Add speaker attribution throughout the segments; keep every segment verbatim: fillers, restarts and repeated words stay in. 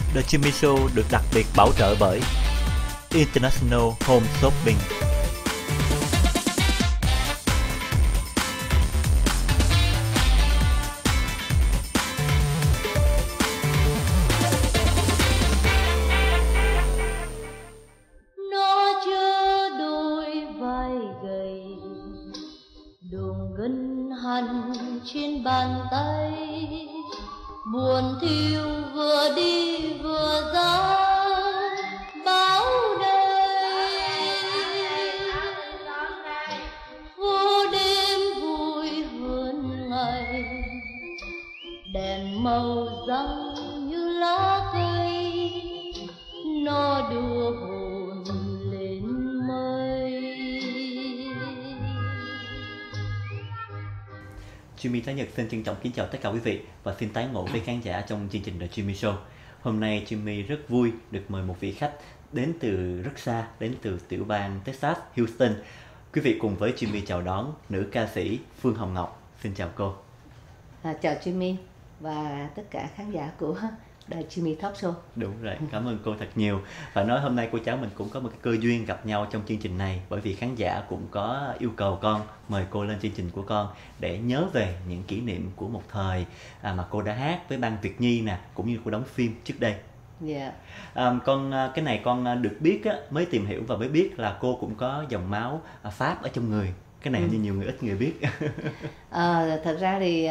Speaker 1: The Jimmy Show được đặc biệt bảo trợ bởi International Home Shopping.
Speaker 2: Nó chứa đôi vai gầy, đường gân hằn trên bàn tay, buồn thiêu vừa đi vừa ra báo đây. Vô đêm vui hơn ngày, đèn màu răng như lá cây, nó đưa hồn lên mây.
Speaker 1: Jimmy Thái Nhật xin trân trọng kính chào tất cả quý vị và xin tái ngộ với khán giả trong chương trình The Jimmy Show. Hôm nay Jimmy rất vui được mời một vị khách đến từ rất xa, đến từ tiểu bang Texas, Houston. Quý vị cùng với Jimmy chào đón nữ ca sĩ Phương Hồng Ngọc. Xin chào cô.
Speaker 3: À, chào Jimmy và tất cả khán giả của đài Jimmy Talk Show.
Speaker 1: Đúng rồi, cảm ơn cô thật nhiều. Và nói hôm nay cô cháu mình cũng có một cái cơ duyên gặp nhau trong chương trình này, bởi vì khán giả cũng có yêu cầu con mời cô lên chương trình của con để nhớ về những kỷ niệm của một thời à, mà cô đã hát với ban Việt Nhi nè, cũng như cô đóng phim trước đây.
Speaker 3: Yeah.
Speaker 1: À, con cái này con được biết á, mới tìm hiểu và mới biết là cô cũng có dòng máu Pháp ở trong người. Cái này ừ. như nhiều người ít người biết.
Speaker 3: à, thật ra thì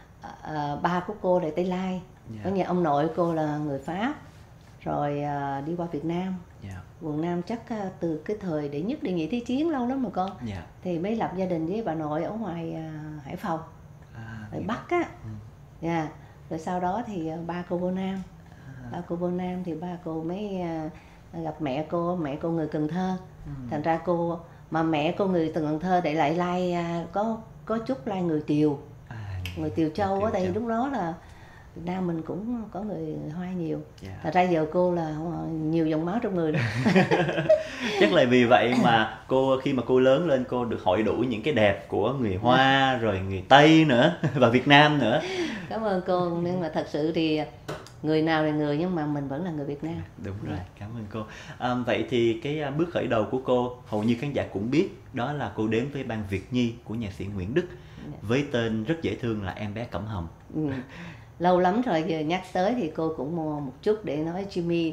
Speaker 3: à, ba của cô là Tây Lai. Yeah. Có nhà ông nội cô là người Pháp, rồi à, đi qua Việt Nam. Yeah. Quận Nam chắc à, từ cái thời đệ nhất đệ nhị thế chiến lâu lắm mà con. Yeah. Thì mới lập gia đình với bà nội ở ngoài à, Hải Phòng, à, ở Bắc á. Ừ. Yeah. Rồi sau đó thì à, ba cô vô Nam. À. Ba cô vô Nam thì ba cô mới à, gặp mẹ cô, mẹ cô người Cần Thơ. Ừ. Thành ra cô mà mẹ cô người từ Cần Thơ để lại lai à, có có chút lai người Tiều. À, người Tiều Châu á, tại vì lúc đó là Việt Nam mình cũng có người Hoa nhiều. Yeah. Thật ra giờ cô là nhiều dòng máu trong người đó.
Speaker 1: Chắc là vì vậy mà cô khi mà cô lớn lên cô được hội đủ những cái đẹp của người Hoa, yeah. rồi người Tây nữa và Việt Nam nữa.
Speaker 3: Cảm ơn cô, nhưng mà thật sự thì người nào là người nhưng mà mình vẫn là người Việt Nam.
Speaker 1: Đúng rồi, cảm ơn cô. À, vậy thì cái bước khởi đầu của cô hầu như khán giả cũng biết, đó là cô đến với ban Việt Nhi của nhạc sĩ Nguyễn Đức, yeah. với tên rất dễ thương là Em Bé Cẩm Hồng.
Speaker 3: Ừ. Lâu lắm rồi, giờ nhắc tới thì cô cũng mua một chút để nói Jimmy.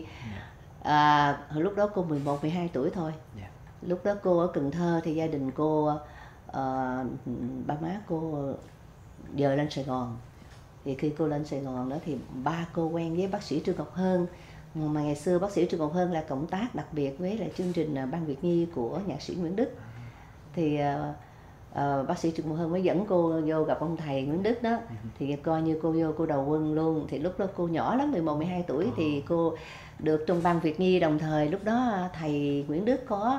Speaker 3: À, hồi lúc đó cô mười một, mười hai tuổi thôi. Yeah. Lúc đó cô ở Cần Thơ thì gia đình cô, uh, ba má cô giờ lên Sài Gòn. Thì khi cô lên Sài Gòn đó thì ba cô quen với bác sĩ Trương Ngọc Hơn. Mà ngày xưa bác sĩ Trương Ngọc Hơn là cộng tác đặc biệt với là chương trình Ban Việt Nhi của nhạc sĩ Nguyễn Đức. Thì uh, Uh, bác sĩ Trương Ngọc Hơn mới dẫn cô vô gặp ông thầy Nguyễn Đức đó. Uh-huh. Thì coi như cô vô cô đầu quân luôn. Thì lúc đó cô nhỏ lắm, mười một, mười hai tuổi. Uh-huh. Thì cô được trong ban Việt Nhi. Đồng thời lúc đó thầy Nguyễn Đức có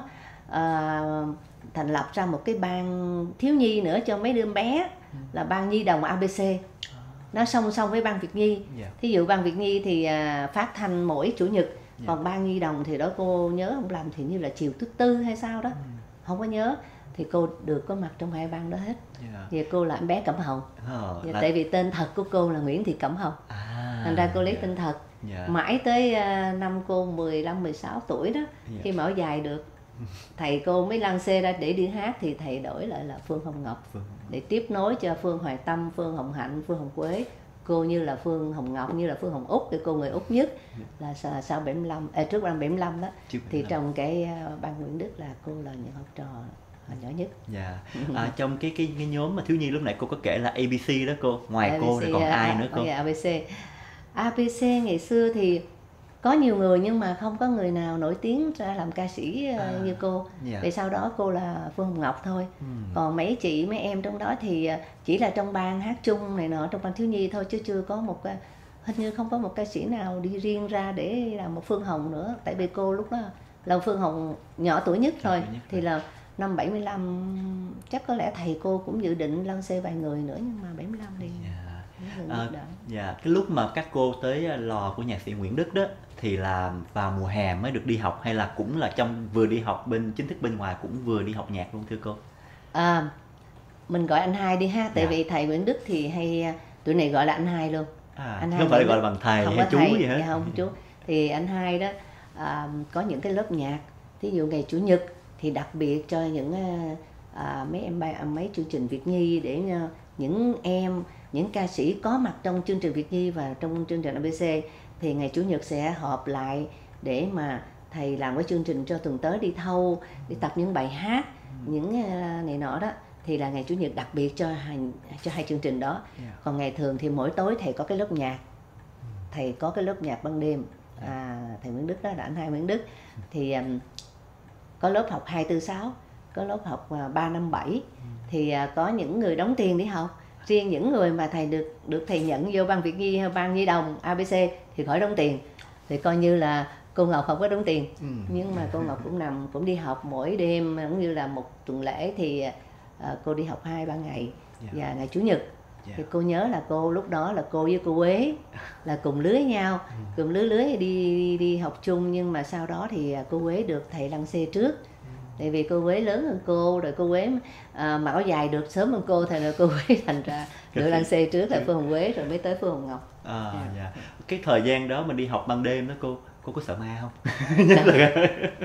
Speaker 3: uh, thành lập ra một cái ban thiếu nhi nữa cho mấy đứa bé. Uh-huh. Là ban Nhi đồng a bê xê. Uh-huh. Nó song song với ban Việt Nhi. Yeah. Thí dụ ban Việt Nhi thì uh, phát thanh mỗi chủ nhật. Yeah. Còn ban Nhi đồng thì đó cô nhớ không lầm thì như là chiều thứ tư hay sao đó. Uh-huh. Không có nhớ. Thì cô được có mặt trong hai ban đó hết. Yeah. Thì cô là Em Bé Cẩm Hồng. Oh, là... Tại vì tên thật của cô là Nguyễn Thị Cẩm Hồng. À, thành ra cô lấy yeah. tên thật. Yeah. Mãi tới uh, năm cô mười lăm, mười sáu tuổi đó. Yeah. Khi mà ở dài được, thầy cô mới lăn xê ra để đi hát. Thì thầy đổi lại là Phương Hồng Ngọc. Phương. Để tiếp nối cho Phương Hoài Tâm, Phương Hồng Hạnh, Phương Hồng Quế. Cô như là Phương Hồng Ngọc, như là Phương Hồng Úc. Thì cô người Úc nhất. Yeah. Là sau bảy mươi lăm, à, trước năm bảy mươi lăm đó. Thì bảy mươi lăm. Trong cái uh, ban Nguyễn Đức là cô là những học trò nhỏ nhất. Dạ. À, trong cái cái cái nhóm mà thiếu nhi lúc nãy cô có kể là a bê xê đó cô. Ngoài a bê xê, cô thì còn à, ai nữa cô? Okay, a bê xê. a bê xê ngày xưa thì có nhiều người nhưng mà không có người nào nổi tiếng ra làm ca sĩ à, như cô. Yeah. Vì sau đó cô là Phương Hồng Ngọc thôi. Hmm. Còn mấy chị mấy em trong đó thì chỉ là trong ban hát chung này nọ, trong ban thiếu nhi thôi chứ chưa có một hình như không có một ca sĩ nào đi riêng ra để làm một Phương Hồng nữa. Tại vì cô lúc đó là Phương Hồng nhỏ tuổi nhất thôi. Nhất thì là năm bảy mươi lăm chắc có lẽ thầy cô cũng dự định lăn xê vài người nữa nhưng mà bảy mươi lăm đi.
Speaker 1: Yeah. À, yeah. Cái lúc mà các cô tới lò của nhạc sĩ Nguyễn Đức đó thì là vào mùa hè mới được đi học hay là cũng là trong vừa đi học bên chính thức bên ngoài cũng vừa đi học nhạc luôn thưa cô?
Speaker 3: À, mình gọi anh hai đi ha, tại yeah. vì thầy Nguyễn Đức thì hay tụi này gọi là anh hai luôn.
Speaker 1: À, anh hai không phải gọi là bằng thầy hay chú
Speaker 3: thầy,
Speaker 1: gì hết?
Speaker 3: Dạ không chú. thì anh Hai đó à, có những cái lớp nhạc, thí dụ ngày Chủ nhật thì đặc biệt cho những à, mấy em mấy chương trình Việt Nhi, để uh, những em, những ca sĩ có mặt trong chương trình Việt Nhi và trong chương trình a bê xê thì ngày Chủ nhật sẽ họp lại để mà thầy làm cái chương trình cho tuần tới đi thâu, đi tập những bài hát, những uh, ngày nọ đó, thì là ngày Chủ nhật đặc biệt cho hai, cho hai chương trình đó. Yeah. Còn ngày thường thì mỗi tối thầy có cái lớp nhạc, thầy có cái lớp nhạc ban đêm, à, thầy Nguyễn Đức đó là anh Hai Nguyễn Đức, thì um, có lớp học hai tư sáu, có lớp học uh, ba năm bảy, thì uh, có những người đóng tiền đi học. Riêng những người mà thầy được được thầy nhận vô ban Việt Nhi hay ban Nhi đồng a bê xê thì khỏi đóng tiền, thì coi như là cô Ngọc không có đóng tiền. Ừ. Nhưng mà cô Ngọc cũng nằm cũng đi học mỗi đêm, cũng như là một tuần lễ thì uh, cô đi học hai ba ngày. Yeah. Và ngày Chủ nhật. Yeah. Thì cô nhớ là cô lúc đó là cô với cô Quế là cùng lứa nhau, ừ. cùng lứa lứa đi, đi đi học chung, nhưng mà sau đó thì cô Quế được thầy lăng xê trước. Tại vì cô Quế lớn hơn cô, rồi cô Quế à, mặc áo dài được sớm hơn cô, thì là cô Quế thành ra được lăng xê trước là Phương Hồng Quế, rồi mới tới Phương Hồng Ngọc.
Speaker 1: À, yeah. Yeah. Cái thời gian đó mình đi học ban đêm đó, cô cô có sợ ma không? Nhất là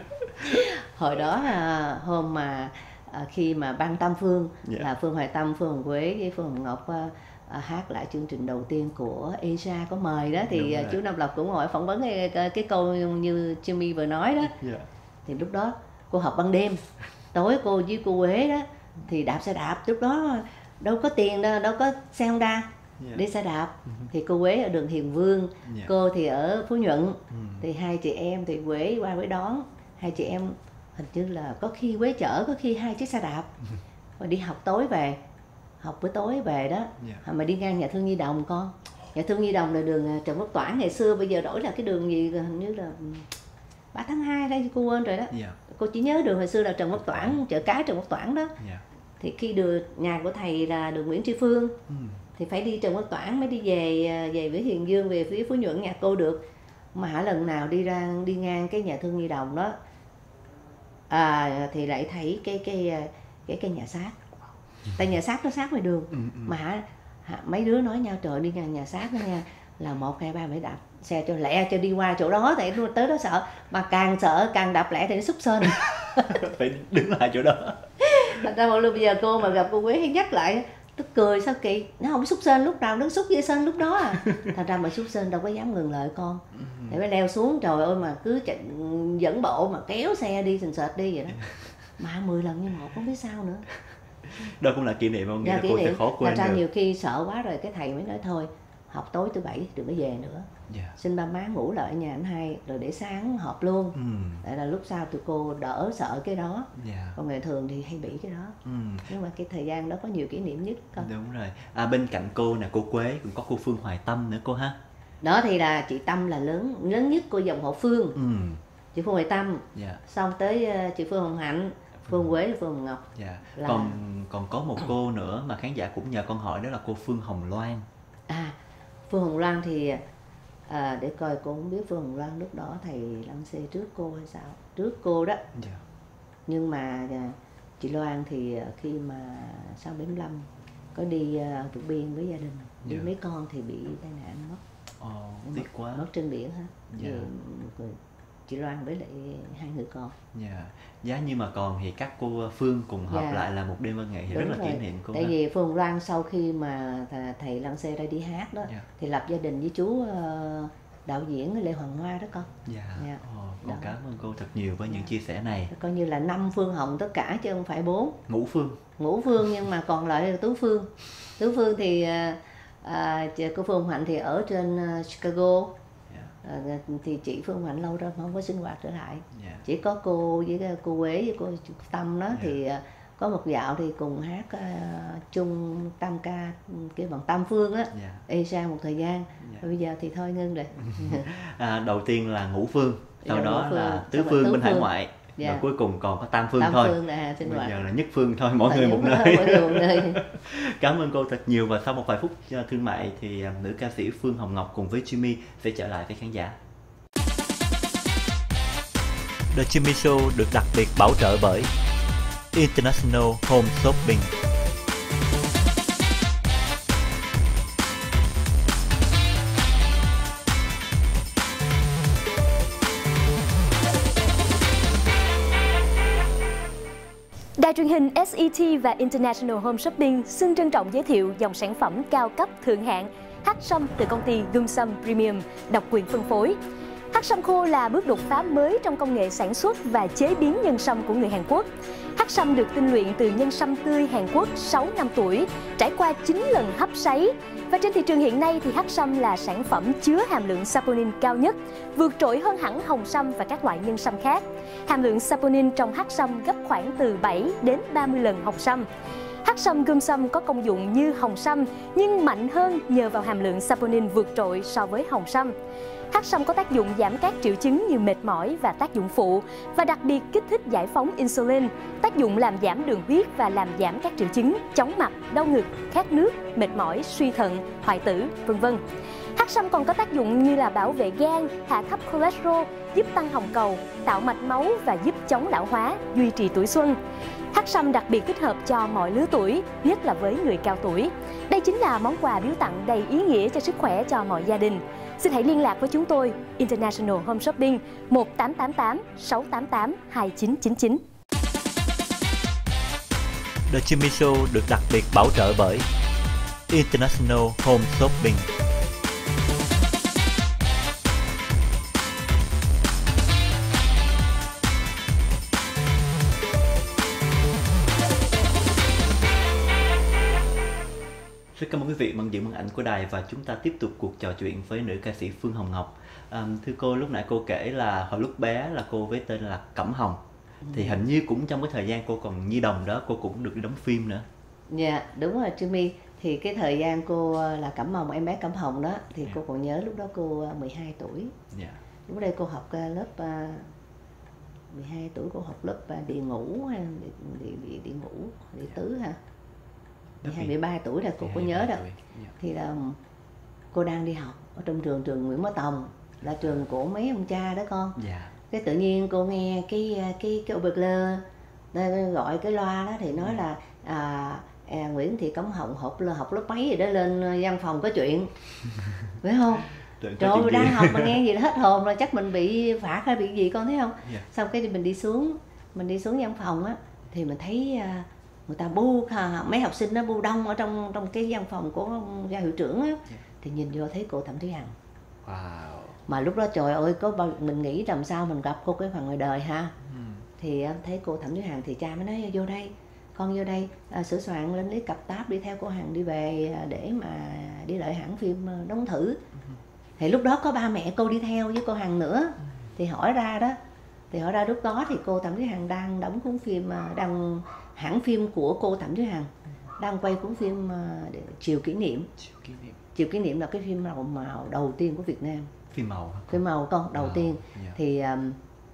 Speaker 3: hồi đó à, hôm mà à, khi mà ban Tam Phương, yeah. là Phương Hoài Tâm, Phương Hồng Quế với Phương Hồng Ngọc à, à, hát lại chương trình đầu tiên của a ét a có mời đó, thì à, chú Nam Lộc cũng ngồi phỏng vấn cái, cái, cái câu như Jimmy vừa nói đó. Yeah. Thì lúc đó cô học ban đêm, tối cô với cô Quế đó thì đạp xe đạp, lúc đó đâu có tiền đâu, đâu có xe Honda, yeah. đi xe đạp. Uh-huh. Thì cô Quế ở đường Hiền Vương, yeah. cô thì ở Phú Nhuận, uh-huh. thì hai chị em thì Quế qua Quế đón, hai chị em hình như là có khi Quế chở, có khi hai chiếc xe đạp, uh-huh. rồi đi học tối về, học buổi tối về đó, yeah. mà đi ngang nhà thương Nhi Đồng con, nhà thương Nhi Đồng là đường Trần Quốc Toản ngày xưa, bây giờ đổi là cái đường gì hình như là ba tháng hai đây, cô quên rồi đó. Yeah. Cô chỉ nhớ đường hồi xưa là Trần Quốc Toản, chợ cái Trần Quốc Toản đó. Yeah. Thì khi đường nhà của thầy là đường Nguyễn Tri Phương, mm. thì phải đi Trần Quốc Toản mới đi về về với Hiền Dương, về phía Phú Nhuận nhà cô được. Mà lần nào đi ra đi ngang cái nhà thương Nhi Đồng đó, à, thì lại thấy cái cái cái cái nhà xác. Tại nhà xác nó sát ngoài đường, mm, mm. mà mấy đứa nói nhau trời đi ngang nhà xác đó nha, là một hai ba phải đạp xe cho lẹ cho đi qua chỗ đó, tại tới đó sợ, mà càng sợ càng đạp lẹ thì nó xúc sên.
Speaker 1: Phải đứng lại chỗ đó.
Speaker 3: Thật ra một lúc bây giờ cô mà gặp cô Quế hay nhắc lại, tức cười sao kỳ, nó không xúc sên lúc nào, nó xúc dây sên lúc đó à. Thật ra mà xúc sên đâu có dám ngừng lại con, để phải leo xuống, trời ơi mà cứ chạy, dẫn bộ mà kéo xe đi sình sệt đi vậy đó. Mà mười lần như một không biết sao nữa.
Speaker 1: Đó cũng là kỷ niệm không? Nghĩa là cô niệm. Sẽ khó quên.
Speaker 3: Thật ra nhiều khi sợ quá rồi cái thầy mới nói thôi, học tối thứ bảy đừng có về nữa. Yeah. Xin ba má ngủ lại ở nhà anh Hai rồi để sáng họp luôn. Mm. Tại là lúc sau tụi cô đỡ sợ cái đó. Yeah. Còn ngày thường thì hay bị cái đó. Mm. Nhưng mà cái thời gian đó có nhiều kỷ niệm nhất con.
Speaker 1: Đúng rồi. À, bên cạnh cô nè, cô Quế cũng có cô Phương Hoài Tâm nữa cô ha.
Speaker 3: Đó thì là chị Tâm là lớn lớn nhất của dòng họ Phương. Mm. Chị Phương Hoài Tâm. Yeah. Xong tới uh, chị Phương Hồng Hạnh, Phương Quế là Phương Hồng Ngọc.
Speaker 1: Yeah. Là... Còn còn có một cô nữa mà khán giả cũng nhờ con hỏi, đó là cô Phương Hồng Loan.
Speaker 3: À, Phương Hồng Loan thì à, để coi cô không biết Phương Hồng Loan lúc đó thầy lăng xê trước cô hay sao, trước cô đó. Yeah. Nhưng mà chị Loan thì khi mà sau bảy mươi lăm có đi uh, vượt biên với gia đình, đi yeah. mấy con thì bị tai nạn mất.
Speaker 1: Oh, tiếc quá.
Speaker 3: Mất trên biển hết. Yeah. Thì chị Loan với lại hai người con.
Speaker 1: Dạ. Yeah. Giá như mà còn thì các cô Phương cùng họp yeah. lại là một đêm văn nghệ thì đúng rất là rồi. Kỷ niệm cô.
Speaker 3: Tại ha. Vì Phương Loan sau khi mà thầy lăng xê ra đi hát đó, yeah. thì lập gia đình với chú uh, đạo diễn Lê Hoàng Hoa đó con.
Speaker 1: Dạ. Yeah. Yeah. Oh, con cảm ơn cô thật nhiều với yeah. những chia sẻ này.
Speaker 3: Coi như là năm Phương Hồng tất cả chứ không phải bốn.
Speaker 1: Ngũ Phương.
Speaker 3: Ngũ Phương nhưng mà còn lại là Tứ Phương. Tứ Phương thì uh, cô Phương Hạnh thì ở trên uh, Chicago. À, thì chị Phương Hạnh lâu rồi không có sinh hoạt trở lại. Yeah. Chỉ có cô với cô Quế với cô Tâm đó. Yeah. Thì uh, có một dạo thì cùng hát uh, chung tam ca cái bằng Tam Phương á. Yeah. Ê sang một thời gian. Yeah. Rồi bây giờ thì thôi ngưng rồi.
Speaker 1: À, đầu tiên là Ngũ Phương, sau yeah, đó Phương. Là Tứ Phương, Phương bên Hải Ngoại. Yeah. Và cuối cùng còn có Tam Phương Tam thôi. Phương là sinh bây hoạt. Giờ là Nhất Phương thôi, mỗi người một nơi. Mỗi người một nơi. Cảm ơn cô thật nhiều, và sau một vài phút thương mại thì nữ ca sĩ Phương Hồng Ngọc cùng với Jimmy sẽ trở lại với khán giả. The Jimmy Show được đặc biệt bảo trợ bởi International Home Shopping.
Speaker 4: truyền hình ét e tê và International Home Shopping xin trân trọng giới thiệu dòng sản phẩm cao cấp thượng hạng hắc sâm từ công ty Gumsam Premium, độc quyền phân phối. Hắc sâm khô là bước đột phá mới trong công nghệ sản xuất và chế biến nhân sâm của người Hàn Quốc. Hắc sâm được tinh luyện từ nhân sâm tươi Hàn Quốc sáu năm tuổi, trải qua chín lần hấp sấy. Và trên thị trường hiện nay thì hắc sâm là sản phẩm chứa hàm lượng saponin cao nhất, vượt trội hơn hẳn hồng sâm và các loại nhân sâm khác. Hàm lượng saponin trong hắc sâm gấp khoảng từ bảy đến ba mươi lần hồng sâm. Hắc sâm Gumsam có công dụng như hồng sâm nhưng mạnh hơn nhờ vào hàm lượng saponin vượt trội so với hồng sâm. Hắc sâm có tác dụng giảm các triệu chứng như mệt mỏi và tác dụng phụ, và đặc biệt kích thích giải phóng insulin, tác dụng làm giảm đường huyết và làm giảm các triệu chứng chóng mặt, đau ngực, khát nước, mệt mỏi, suy thận, hoại tử, vân vân. Hắc sâm còn có tác dụng như là bảo vệ gan, hạ thấp cholesterol, giúp tăng hồng cầu, tạo mạch máu và giúp chống lão hóa, duy trì tuổi xuân. Hắc sâm đặc biệt thích hợp cho mọi lứa tuổi, nhất là với người cao tuổi. Đây chính là món quà biếu tặng đầy ý nghĩa cho sức khỏe cho mọi gia đình. Xin hãy liên lạc với chúng tôi, International Home Shopping một tám tám tám sáu tám tám hai chín chín chín.
Speaker 1: The Jimmy Show được đặc biệt bảo trợ bởi International Home Shopping. Rất cảm ơn quý vị mang giữ màn ảnh của đài, và chúng ta tiếp tục cuộc trò chuyện với nữ ca sĩ Phương Hồng Ngọc. À, thưa cô, lúc nãy cô kể là hồi lúc bé là cô với tên là Cẩm Hồng. Ừ. Thì hình như cũng trong cái thời gian cô còn nhi đồng đó, cô cũng được đi đóng phim nữa.
Speaker 3: Dạ, yeah, đúng rồi Jimmy. Thì cái thời gian cô là Cẩm Hồng, em bé Cẩm Hồng đó, thì yeah. cô còn nhớ lúc đó cô mười hai tuổi. Yeah. Lúc đây cô học lớp mười hai tuổi, cô học lớp địa ngũ hay địa, địa, địa ngũ, địa yeah. tứ hả? mười hai, mười ba tuổi là cô có nhớ đó. Yeah. Thì là cô đang đi học ở trong trường trường Nguyễn Bá Tòng, là trường của mấy ông cha đó con. Yeah. Cái tự nhiên cô nghe cái cái cái Obergler gọi cái loa đó thì nói yeah. là à, à, Nguyễn Thị Cẩm Hồng học học lớp mấy gì đó, lên văn phòng có chuyện. Phải không? Trời ơi, đang học mà nghe gì đó hết hồn rồi, chắc mình bị phạt hay bị gì con thấy không? Yeah. Xong cái mình đi xuống, mình đi xuống văn phòng á thì mình thấy người ta bu, mấy học sinh nó bu đông ở trong trong cái văn phòng của gia hiệu trưởng á. Yeah. Thì nhìn vô thấy cô Thẩm Thúy Hằng. Wow. Mà lúc đó trời ơi, có bao mình nghĩ làm sao mình gặp cô cái phần ngoài đời ha. Mm. Thì thấy cô Thẩm Thúy Hằng thì cha mới nói vô đây, con vô đây à, sửa soạn lên lấy cặp táp đi theo cô Hằng đi về để mà đi lại hãng phim đóng thử. Mm. Thì lúc đó có ba mẹ cô đi theo với cô Hằng nữa. Mm. Thì hỏi ra đó, thì hỏi ra lúc đó thì cô Thẩm Thúy Hằng đang đóng cuốn phim, đang hãng phim của cô Thẩm Thúy Hằng đang quay cuốn phim uh, Chiều Kỷ Niệm. Chiều Kỷ Niệm. Chiều Kỷ Niệm là cái phim màu màu đầu tiên của Việt Nam.
Speaker 1: Phim màu hả?
Speaker 3: Phim màu con đầu wow. tiên. Yeah. Thì um,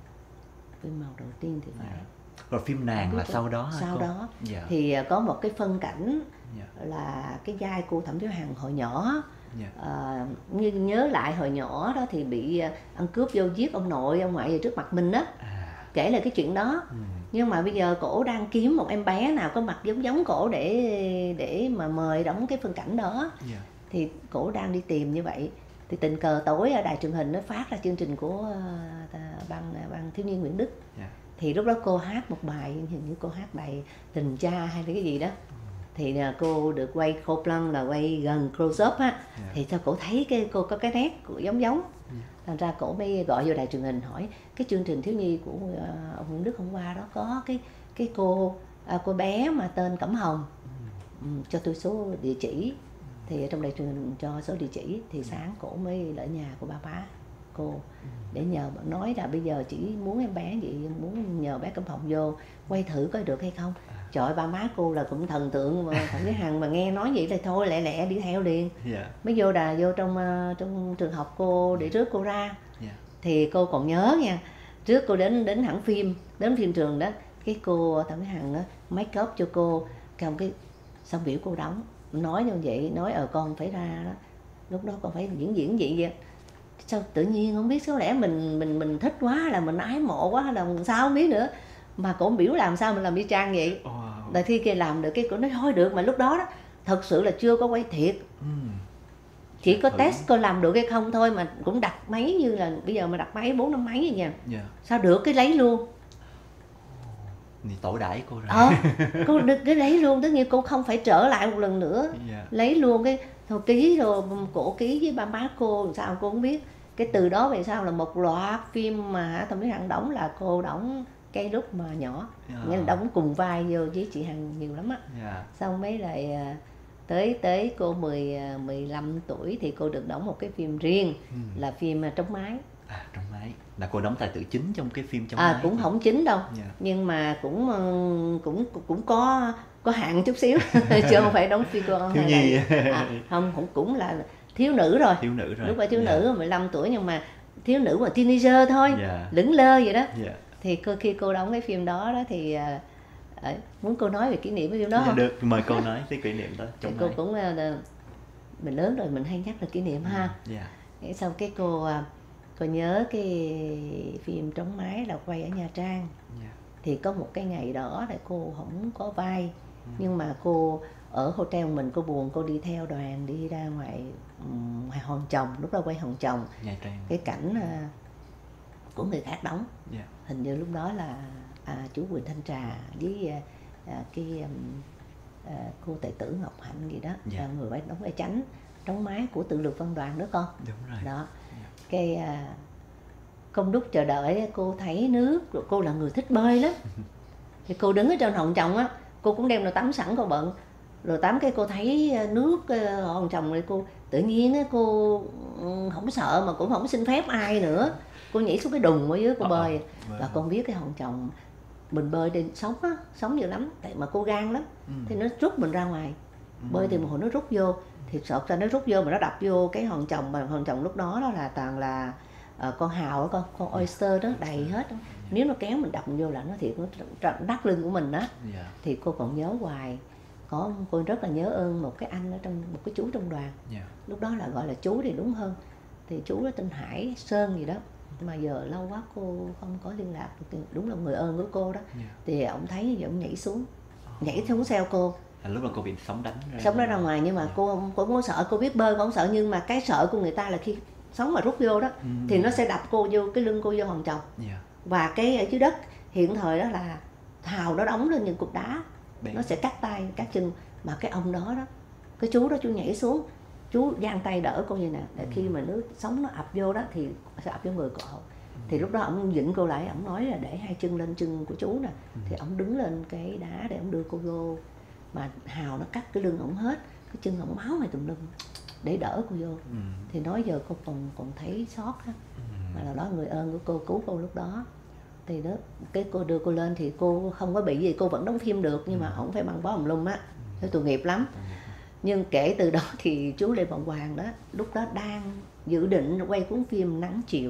Speaker 3: phim màu đầu tiên thì phải. Yeah.
Speaker 1: Rồi phim nàng là sau đó.
Speaker 3: Sau đó yeah. thì uh, có một cái phân cảnh yeah. là cái vai cô Thẩm Thúy Hằng hồi nhỏ. Yeah. Uh, như nhớ lại hồi nhỏ đó thì bị uh, ăn cướp vô giết ông nội ông ngoại về trước mặt mình đó. À. Kể lại cái chuyện đó. Ừ. Nhưng mà bây giờ cổ đang kiếm một em bé nào có mặt giống giống cổ để để mà mời đóng cái phân cảnh đó. Yeah. Thì cổ đang đi tìm như vậy. Thì tình cờ tối ở đài truyền hình nó phát ra chương trình của uh, ban ban thiếu niên Nguyễn Đức. Yeah. Thì lúc đó cô hát một bài, hình như cô hát bài Tình Cha hay là cái gì đó. Mm. Thì uh, cô được quay khô plăng là quay gần close up á. Yeah. Thì cho cổ thấy cái cô có cái nét giống giống. Yeah. Thành ra cổ mới gọi vô đài truyền hình hỏi cái chương trình thiếu nhi của uh, ông Nguyễn Đức hôm qua đó có cái cái cô uh, cô bé mà tên Cẩm Hồng. Mm. Um, cho tôi số địa chỉ. Thì ở trong đài truyền hình cho số địa chỉ thì sáng cổ mới lại nhà của ba má cô để nhờ, nói là bây giờ chỉ muốn em bé vậy, muốn nhờ bé Cẩm Hồng vô quay thử coi được hay không. Trời ơi, ba má cô là cũng thần tượng mà Thẩm Thúy Hằng mà nghe nói vậy thì thôi lẹ lẹ đi theo liền. Yeah. Mới vô đà vô trong uh, trong trường học cô để rước cô ra. Yeah. Thì cô còn nhớ nha, trước cô đến đến hãng phim, đến phim trường đó, cái cô Thẩm Thúy Hằng đó make up cho cô, cầm cái xong biểu cô đóng, nói như vậy, nói ở con phải ra đó, lúc đó con phải diễn diễn vậy vậy. Sao tự nhiên không biết, có lẽ mình mình mình thích quá, là mình ái mộ quá, hay là sao không biết nữa, mà cổ biểu làm sao mình làm y chang vậy. Wow. Là khi kia làm được cái cổ nói thôi được, mà lúc đó đó thật sự là chưa có quay thiệt. Ừ. Chỉ có thử. Test coi làm được hay không thôi, mà cũng đặt máy như là bây giờ mà đặt máy bốn năm máy vậy nha. Yeah. Sao được cái lấy luôn.
Speaker 1: Tổ đãi cô rồi.
Speaker 3: Ờ, cô được cái lấy luôn, tất nhiên cô không phải trở lại một lần nữa.
Speaker 1: Yeah.
Speaker 3: Lấy luôn cái thôi ký rồi cổ ký với ba má cô làm sao cô không biết. Cái từ đó về sau là một loạt phim mà Thẩm Mỹ Hằng đóng là cô đóng cái lúc mà nhỏ. Yeah. Nghĩa là đóng cùng vai vô với chị Hằng nhiều lắm á.
Speaker 1: Yeah.
Speaker 3: Xong mấy lại tới tới cô mười, mười lăm tuổi thì cô được đóng một cái phim riêng. Ừ. Là phim Trống Mái.
Speaker 1: À, Trống Mái là cô đóng tài tử chính trong cái phim Trống
Speaker 3: à,
Speaker 1: Mái.
Speaker 3: Cũng không chính đâu. Yeah. Nhưng mà cũng cũng cũng có có hạn chút xíu chứ không phải đóng phim con.
Speaker 1: Thiếu nhi.
Speaker 3: À, không cũng cũng là thiếu nữ rồi.
Speaker 1: Thiếu nữ rồi.
Speaker 3: Lúc đó thiếu
Speaker 1: Yeah.
Speaker 3: nữ mười lăm tuổi nhưng mà thiếu nữ mà teenager thôi. Yeah. Lững lơ vậy đó. Yeah. Thì cô, khi cô đóng cái phim đó đó thì à, muốn cô nói về kỷ niệm cái phim đó
Speaker 1: yeah,
Speaker 3: không?
Speaker 1: Được, mời cô nói cái kỷ niệm đó.
Speaker 3: Thì cô cũng uh, mình lớn rồi mình hay nhắc là kỷ niệm ha. Yeah. Xong cái cô cô nhớ cái phim Trống Mái là quay ở Nha Trang. Yeah. Thì có một cái ngày đó là cô không có vai. Ừ. Nhưng mà cô ở hotel mình, cô buồn, cô đi theo đoàn đi ra ngoài um, ngoài Hòn Chồng, lúc đó quay Hòn Chồng. Nha Trang. Cái cảnh uh, của người khác đóng. Yeah. Hình như lúc đó là à, chú Quỳnh Thanh Trà với à, à, cái um, à, cô tài tử Ngọc Hạnh gì đó. Yeah. À, người phải đóng vai Chánh Trống Mái của Tự Lực Văn Đoàn đó con. Đúng rồi. Đó. Yeah. Cái à, công đúc chờ đợi cô thấy nước, rồi cô là người thích bơi lắm. Thì cô đứng ở trên Hòn Chồng á, cô cũng đem đồ tắm sẵn cô bận. Rồi tắm cái cô thấy nước Hòn Chồng rồi cô tự nhiên á cô không sợ mà cũng không xin phép ai nữa. Cô nhảy xuống cái đùng ở dưới cô bơi. Ờ, và con biết cái Hòn Chồng mình bơi đi sống á, sống nhiều lắm, tại mà cô gan lắm. Ừ. Thì nó rút mình ra ngoài. Ừ. Bơi thì một hồi nó rút vô, thì sọt ra nó rút vô mà nó đập vô cái Hòn Chồng, mà Hòn Chồng lúc đó đó là toàn là uh, con hào đó, con con oyster đó đầy hết đó. Yeah. Nếu nó kéo mình đập vô là nó thiệt nó đắt lưng của mình đó. Yeah. Thì cô còn nhớ hoài. Có cô rất là nhớ ơn một cái anh ở trong một cái chú trong đoàn. Yeah. Lúc đó là gọi là chú thì đúng hơn. Thì chú đó tên Hải Sơn gì đó. Mà giờ lâu quá cô không có liên lạc được, đúng là người ơn của cô đó. Yeah. Thì ông thấy như vậy ông nhảy xuống, oh. nhảy xuống xe cô.
Speaker 1: À, lúc đó cô bị sóng đánh ra
Speaker 3: sóng đó ra ngoài, nhưng mà yeah. cô không cô không có sợ, cô biết bơi cô không sợ, nhưng mà cái sợ của người ta là khi sóng mà rút vô đó mm. thì nó sẽ đập cô vô cái lưng cô vô Hòn Chồng. Yeah. Và cái ở dưới đất hiện thời đó là hào nó đóng lên những cục đá. Đấy. Nó sẽ cắt tay cắt chân, mà cái ông đó đó, cái chú đó chú nhảy xuống, chú giang tay đỡ cô như nè, để ừ. khi mà nước sóng nó ập vô đó thì sẽ ập vô người cô. Ừ. Thì lúc đó ông dịnh cô lại, ông nói là để hai chân lên chân của chú nè. Ừ. Thì ông đứng lên cái đá để ông đưa cô vô, mà hào nó cắt cái lưng ông hết, cái chân ông máu ngoài tùm lum để đỡ cô vô. Ừ. Thì nói giờ cô còn còn thấy sót đó. Ừ. Mà là đó người ơn của cô cứu cô lúc đó. Thì đó cái cô đưa cô lên thì cô không có bị gì, cô vẫn đóng phim được, nhưng ừ. mà không phải băng bó ầm lum á, ừ. tội nghiệp lắm. Ừ. Nhưng kể từ đó thì chú Lê Bằng Hoàng đó lúc đó đang dự định quay cuốn phim Nắng Chiều,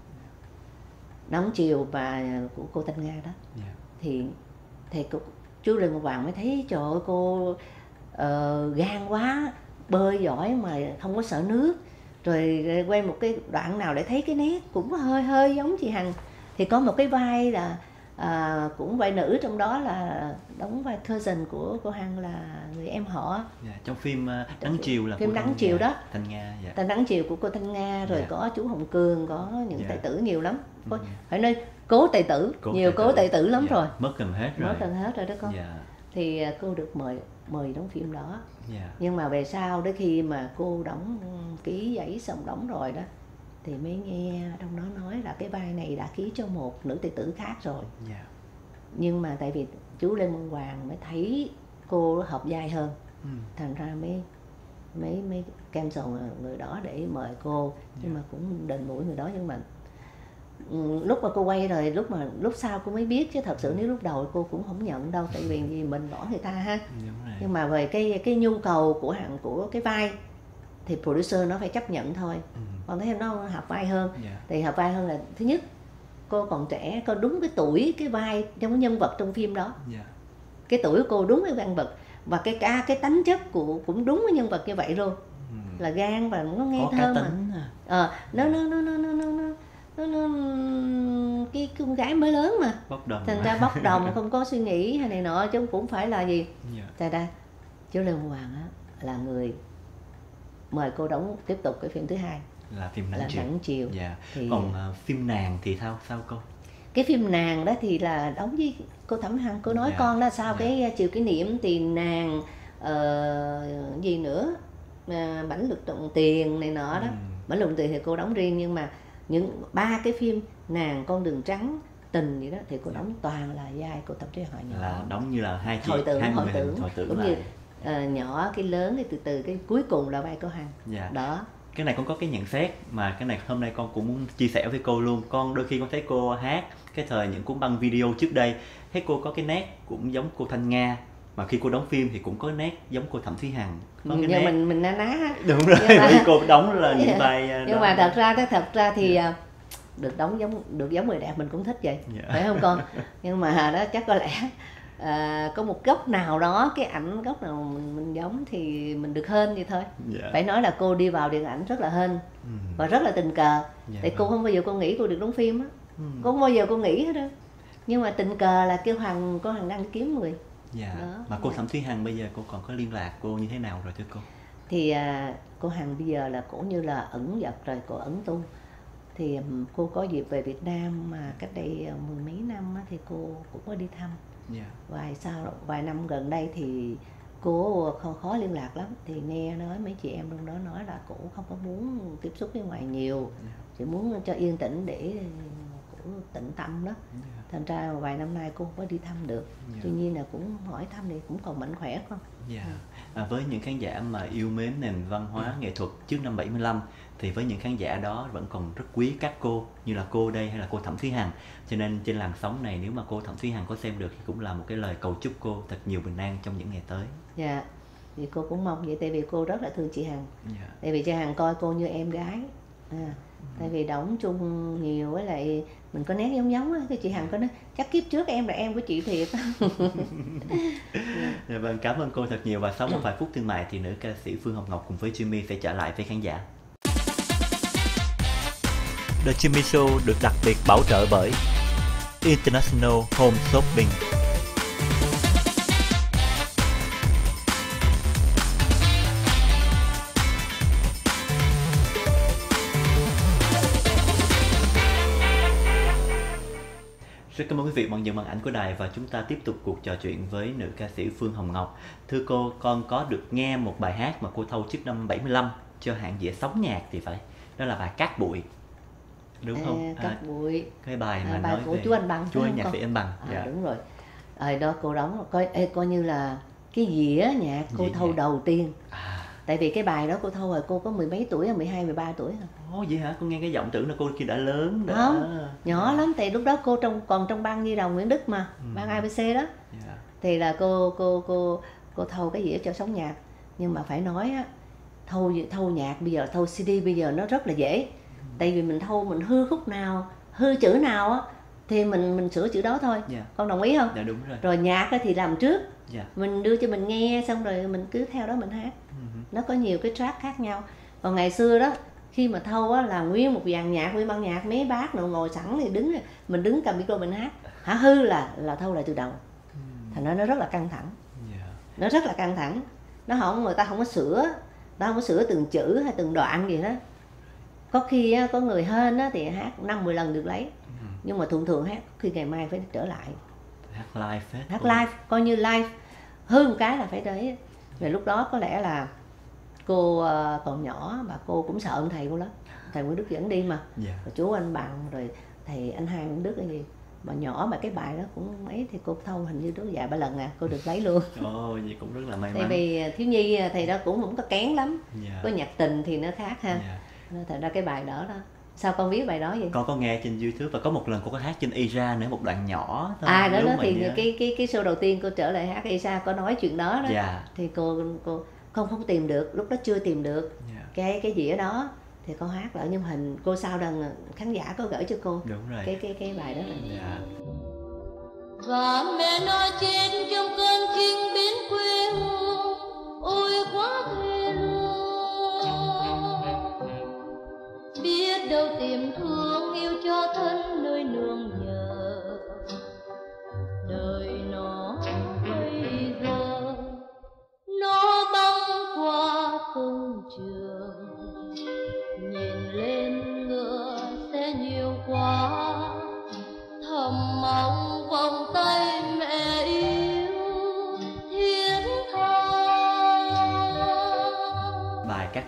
Speaker 3: Nắng Chiều và của cô Thanh Nga đó. Yeah. thì thì cô, chú Lê Bằng Hoàng mới thấy trời ơi cô uh, gan quá, bơi giỏi mà không có sợ nước, rồi quay một cái đoạn nào để thấy cái nét cũng hơi hơi giống chị Hằng. Thì có một cái vai là à, cũng vai nữ trong đó là đóng vai cousin của cô Hằng là người em họ.
Speaker 1: Yeah, trong phim uh, Nắng Chiều là
Speaker 3: phim Nắng Chiều đó.
Speaker 1: Thanh Nga. Yeah.
Speaker 3: Tên Nắng Chiều của cô Thanh Nga, rồi yeah. có chú Hồng Cường, có những yeah. tài tử nhiều lắm. Có, mm. phải nói cố tài tử, cố nhiều tài cố tử. tài tử lắm yeah. rồi.
Speaker 1: Mất gần hết rồi.
Speaker 3: Mất gần hết rồi đó con. Yeah. Thì cô được mời mời đóng phim đó. Yeah. Nhưng mà về sau đến khi mà cô đóng ký giấy xong đóng rồi đó, thì mới nghe trong đó nói là cái vai này đã ký cho một nữ tài tử khác rồi. Yeah. Nhưng mà tại vì chú Lê Mân Hoàng mới thấy cô hợp vai hơn, ừ. thành ra mới mới mới cancel người đó để mời cô. Yeah. Nhưng mà cũng đền bù người đó. Nhưng mà lúc mà cô quay rồi, lúc mà lúc sau cô mới biết, chứ thật sự nếu lúc đầu cô cũng không nhận đâu, tại vì gì mình bỏ người ta ha. Nhưng mà về cái cái nhu cầu của hạng của cái vai thì producer nó phải chấp nhận thôi. Ừ. Còn thấy nó hợp vai hơn. Yeah. Thì hợp vai hơn là thứ nhất cô còn trẻ, cô đúng cái tuổi cái vai trong cái nhân vật trong phim đó. Yeah. Cái tuổi của cô đúng cái nhân vật, và cái cái cái tánh chất của cũng đúng cái nhân vật như vậy luôn. Ừ. Là gan và nó ngây thơ mà. Ờ, nó, nó nó nó nó nó nó nó nó cái con gái mới lớn mà.
Speaker 1: Bốc đồng.
Speaker 3: Thành ra bốc đồng không có suy nghĩ hay này nọ, chứ cũng phải là gì. Yeah. Thành ra chú Lê Hoàng á là người mời cô đóng tiếp tục cái phim thứ hai
Speaker 1: là phim Nắng
Speaker 3: là
Speaker 1: Chiều.
Speaker 3: Nắng Chiều.
Speaker 1: Dạ. Thì... Còn uh, phim Nàng thì sao sao cô?
Speaker 3: Cái phim Nàng đó thì là đóng với cô Thẩm Hằng. Cô nói
Speaker 1: Dạ,
Speaker 3: con là sau
Speaker 1: dạ.
Speaker 3: cái chiều kỷ niệm thì Nàng ờ, gì nữa à, Mãnh Lực Đồng Tiền này nọ đó.
Speaker 1: Ừ.
Speaker 3: Mãnh Lực Đồng Tiền thì cô đóng riêng, nhưng mà những ba cái phim Nàng, Con Đường Trắng, Tình gì đó thì cô đóng toàn là vai cô Thẩm Thúy Hòa nhỏ.
Speaker 1: Là đóng như là hai chị
Speaker 3: Hồi tưởng,
Speaker 1: hai
Speaker 3: hồi
Speaker 1: người
Speaker 3: tưởng,
Speaker 1: hình hồi tưởng
Speaker 3: cũng
Speaker 1: lại.
Speaker 3: như ờ, nhỏ cái lớn thì từ từ cái cuối cùng là vai cô Hằng.
Speaker 1: Dạ.
Speaker 3: Đó.
Speaker 1: Cái này con có cái nhận xét mà cái này hôm nay con cũng muốn chia sẻ với cô luôn. Con đôi khi con thấy cô hát cái thời những cuốn băng video trước đây, thấy cô có cái nét cũng giống cô Thanh Nga, mà khi cô đóng phim thì cũng có nét giống cô Thẩm Thúy Hằng. Có cái
Speaker 3: Nhưng
Speaker 1: nét
Speaker 3: mình mình na ná.
Speaker 1: đúng rồi,
Speaker 3: Nhưng mà-
Speaker 1: bởi vì cô đóng là những vai
Speaker 3: Nhưng
Speaker 1: đó.
Speaker 3: mà thật ra đó, thật ra thì à, được đóng giống được giống người đẹp mình cũng thích vậy,
Speaker 1: Dạ.
Speaker 3: phải không con? Nhưng mà đó chắc có lẽ à, có một góc nào đó, cái ảnh góc nào mình, mình giống thì mình được hên vậy thôi.
Speaker 1: Dạ.
Speaker 3: Phải nói là cô đi vào điện ảnh rất là hên
Speaker 1: Ừ.
Speaker 3: và rất là tình cờ.
Speaker 1: Dạ
Speaker 3: Tại
Speaker 1: vâng.
Speaker 3: cô không bao giờ cô nghĩ cô được đóng phim á,
Speaker 1: Ừ.
Speaker 3: cô không bao giờ cô nghĩ hết đâu. Nhưng mà tình cờ là kêu Hằng, cô Hằng đang kiếm người.
Speaker 1: Dạ.
Speaker 3: Đó.
Speaker 1: Mà cô Thẩm Thúy Hằng bây giờ cô còn có liên lạc cô như thế nào rồi thưa cô?
Speaker 3: Thì à, cô Hằng bây giờ là cổ như là ẩn dật rồi, cổ ẩn tu. Thì ừm, cô có dịp về Việt Nam mà cách đây à, mười mấy năm á, thì cô cũng có đi thăm.
Speaker 1: Dạ.
Speaker 3: Vài sau vài năm gần đây thì cô khó, khó liên lạc lắm. Thì nghe nói mấy chị em trong đó nói là cổ không có muốn tiếp xúc với ngoài nhiều, chỉ muốn cho yên tĩnh để cổ tĩnh tâm đó.
Speaker 1: Dạ.
Speaker 3: Thành ra vài năm nay cô không có đi thăm được.
Speaker 1: Dạ.
Speaker 3: Tuy nhiên là cũng hỏi thăm thì cũng còn mạnh khỏe không?
Speaker 1: Dạ. À, với những khán giả mà yêu mến nền văn hóa nghệ thuật trước năm bảy mươi lăm thì với những khán giả đó vẫn còn rất quý các cô như là cô đây hay là cô Thẩm Thúy Hằng, cho nên trên làn sóng này nếu mà cô Thẩm Thúy Hằng có xem được thì cũng là một cái lời cầu chúc cô thật nhiều bình an trong những ngày tới.
Speaker 3: Dạ, thì cô cũng mong vậy, tại vì cô rất là thương chị Hằng.
Speaker 1: Dạ.
Speaker 3: Tại vì chị Hằng coi cô như em gái à, tại vì đóng chung nhiều, với lại mình có nét giống giống á. Thì chị Hằng có nói chắc kiếp trước em là em của chị thiệt.
Speaker 1: Dạ vâng, cảm ơn cô thật nhiều, và sau một vài phút thương mại thì nữ ca sĩ Phương Hồng Ngọc cùng với Jimmy sẽ trở lại với khán giả. The Jimmy Show được đặc biệt bảo trợ bởi International Home Shopping. Rất cảm ơn quý vị bằng những màn ảnh của đài, và chúng ta tiếp tục cuộc trò chuyện với nữ ca sĩ Phương Hồng Ngọc. Thưa cô, con có được nghe một bài hát mà cô thâu trước năm bảy mươi lăm cho hãng đĩa Sóng Nhạc thì phải. Đó là bài Cát Bụi. Đúng không?
Speaker 3: À, Cát Bụi.
Speaker 1: Cái bài mà
Speaker 3: À, bài
Speaker 1: nói
Speaker 3: của
Speaker 1: về
Speaker 3: chú Anh Bằng,
Speaker 1: chú
Speaker 3: phải không
Speaker 1: nhạc
Speaker 3: con?
Speaker 1: sĩ Anh Bằng.
Speaker 3: À,
Speaker 1: Dạ.
Speaker 3: đúng rồi. Ở đó cô đóng coi ê, coi như là cái dĩa nhạc cô
Speaker 1: Dĩa
Speaker 3: thâu
Speaker 1: nhạc.
Speaker 3: đầu tiên.
Speaker 1: À,
Speaker 3: Tại vì cái bài đó cô thâu hồi cô có mười mấy tuổi, mười hai, mười ba tuổi hả?
Speaker 1: ồ vậy hả? Con nghe cái giọng tưởng là cô kia đã lớn đã.
Speaker 3: Không, nhỏ lắm. Tại lúc đó cô trong còn trong ban Nhi đồng Nguyễn Đức mà,
Speaker 1: Ừ.
Speaker 3: ban a bê xê đó.
Speaker 1: Dạ.
Speaker 3: Thì là cô cô cô cô thâu cái dĩa cho Sóng Nhạc. Nhưng mà phải nói á, thâu thâu nhạc bây giờ, thâu xê đê bây giờ nó rất là dễ. Tại vì mình thâu, mình hư khúc nào, hư chữ nào á thì mình mình sửa chữ đó thôi.
Speaker 1: Dạ.
Speaker 3: Con đồng ý không?
Speaker 1: Dạ đúng rồi.
Speaker 3: Rồi nhạc á thì làm trước,
Speaker 1: Dạ.
Speaker 3: mình đưa cho mình nghe xong rồi mình cứ theo đó mình hát.
Speaker 1: Ừ.
Speaker 3: Nó có nhiều cái track khác nhau. Còn ngày xưa đó, khi mà thâu á là nguyên một dàn nhạc, nguyên ban nhạc, mấy bác nào ngồi sẵn thì đứng, mình đứng cầm micro mình hát. Hả hư là là thâu lại từ đầu. Thành ra nó rất là căng thẳng.
Speaker 1: Dạ.
Speaker 3: Nó rất là căng thẳng. Nó không, người ta không có sửa, ta không có sửa từng chữ hay từng đoạn gì đó. Có khi á, có người hên á, thì hát năm mười lần được lấy.
Speaker 1: Ừ.
Speaker 3: Nhưng mà thường thường hát khi ngày mai phải trở lại.
Speaker 1: Hát live hết.
Speaker 3: Hát
Speaker 1: cô.
Speaker 3: live, coi như live. Hư một cái là phải đấy. Về lúc đó có lẽ là cô ờ, còn nhỏ và cô cũng sợ ông thầy cô lắm. Thầy Nguyễn Đức dẫn đi mà.
Speaker 1: Dạ.
Speaker 3: Rồi chú anh Bằng, rồi thầy anh hai Nguyễn Đức cái gì. Mà nhỏ mà cái bài đó cũng mấy thì cô thâu hình như đó vài ba lần à, cô được lấy luôn.
Speaker 1: Ồ, vậy cũng rất là may
Speaker 3: Tại
Speaker 1: mắn.
Speaker 3: vì thiếu nhi thầy đó cũng không có kén lắm.
Speaker 1: Dạ.
Speaker 3: Có nhạc tình thì nó khác ha.
Speaker 1: Dạ.
Speaker 3: Nên thành ra cái bài đó đó. Sao con biết bài đó vậy?
Speaker 1: Con có nghe trên YouTube và có một lần cô có hát trên Ira nữa, một đoạn nhỏ thôi.
Speaker 3: À đó
Speaker 1: nếu
Speaker 3: đó
Speaker 1: mà
Speaker 3: thì
Speaker 1: nhớ.
Speaker 3: cái cái cái show đầu tiên cô trở lại hát Isa có nói chuyện đó đó.
Speaker 1: Dạ.
Speaker 3: Thì cô cô không không tìm được, lúc đó chưa tìm được
Speaker 1: Dạ.
Speaker 3: cái cái dĩa đó thì con hát lại, nhưng hình cô sau rằng khán giả có gửi cho cô
Speaker 1: Đúng rồi.
Speaker 3: cái cái cái bài đó.
Speaker 1: Dạ.
Speaker 2: Và mẹ nói chết trong cơn chinh biến quê hương, ôi quá thê lương. Biết đâu tìm thương yêu cho thân nơi nương nhờ, đời nó bây giờ nó băng qua công trường, nhìn lên ngựa xe nhiều quá, thở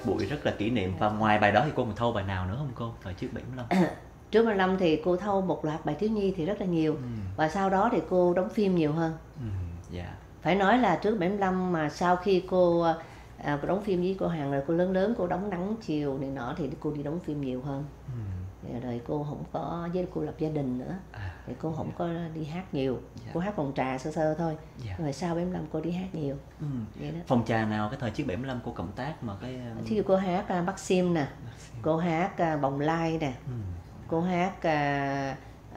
Speaker 1: nhạc bụi rất là kỷ niệm. Và ngoài bài đó thì cô còn thâu bài nào nữa không cô, thời trước bảy mươi lăm?
Speaker 3: Trước bảy mươi lăm thì cô thâu một loạt bài thiếu nhi thì rất là nhiều. ừ. Và sau đó thì cô đóng phim nhiều hơn. ừ. yeah. Phải nói là trước bảy mươi lăm mà sau khi cô, à, cô đóng phim với cô Hằng rồi cô lớn lớn cô đóng Nắng Chiều này nọ thì cô đi đóng phim nhiều hơn. ừ. Rồi cô không có, với cô lập gia đình nữa, à, thì cô không yeah. có đi hát nhiều. yeah. Cô hát phòng trà sơ sơ thôi. yeah. Rồi sau bảy mươi lăm cô đi hát nhiều. ừ. Vậy đó.
Speaker 1: Phòng trà nào cái thời trước bảy mươi lăm cô cộng tác mà cái um...
Speaker 3: thí dụ cô hát uh, Bắc Sim nè, cô hát uh, Bồng Lai nè, ừ. cô hát uh,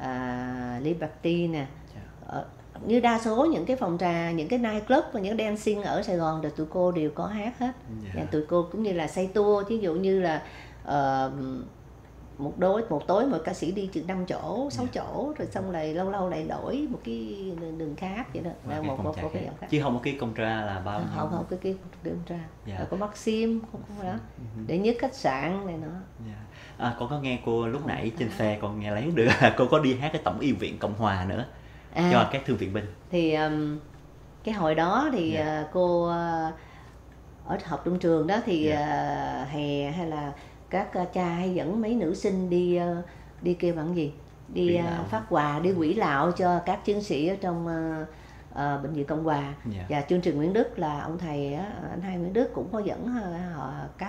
Speaker 3: uh, Liberty nè. yeah. uh, Như đa số những cái phòng trà, những cái night club và những dancing ở Sài Gòn thì tụi cô đều có hát hết. yeah. Và tụi cô cũng như là xây tour, ví dụ như là uh, một đối một tối một ca sĩ đi chừng năm chỗ, sáu yeah. chỗ, rồi xong lại lâu lâu lại đổi một cái đường khác vậy đó.
Speaker 1: Là
Speaker 3: một
Speaker 1: một cái khác. Chứ không có cái contra là bao nhiêu?
Speaker 3: Không, không cái cái contra. yeah. Rồi có Maxim không có đó. uh-huh. Để nhất khách sạn này nó.
Speaker 1: yeah. À, con có nghe cô lúc nãy trên xe con nghe lấy được cô có đi hát cái tổng y viện Cộng Hòa nữa, à, cho các thương viện binh.
Speaker 3: Thì um, cái hồi đó thì yeah. uh, cô uh, ở học trong trường đó thì yeah. uh, hè hay là các cha hay dẫn mấy nữ sinh đi uh, đi kêu bằng gì đi uh, phát quà, đi quỹ lạo cho các chiến sĩ ở trong uh, uh, bệnh viện Cộng Hòa. yeah. Và chương trình Nguyễn Đức là ông thầy á, anh hai Nguyễn Đức cũng có dẫn uh, họ các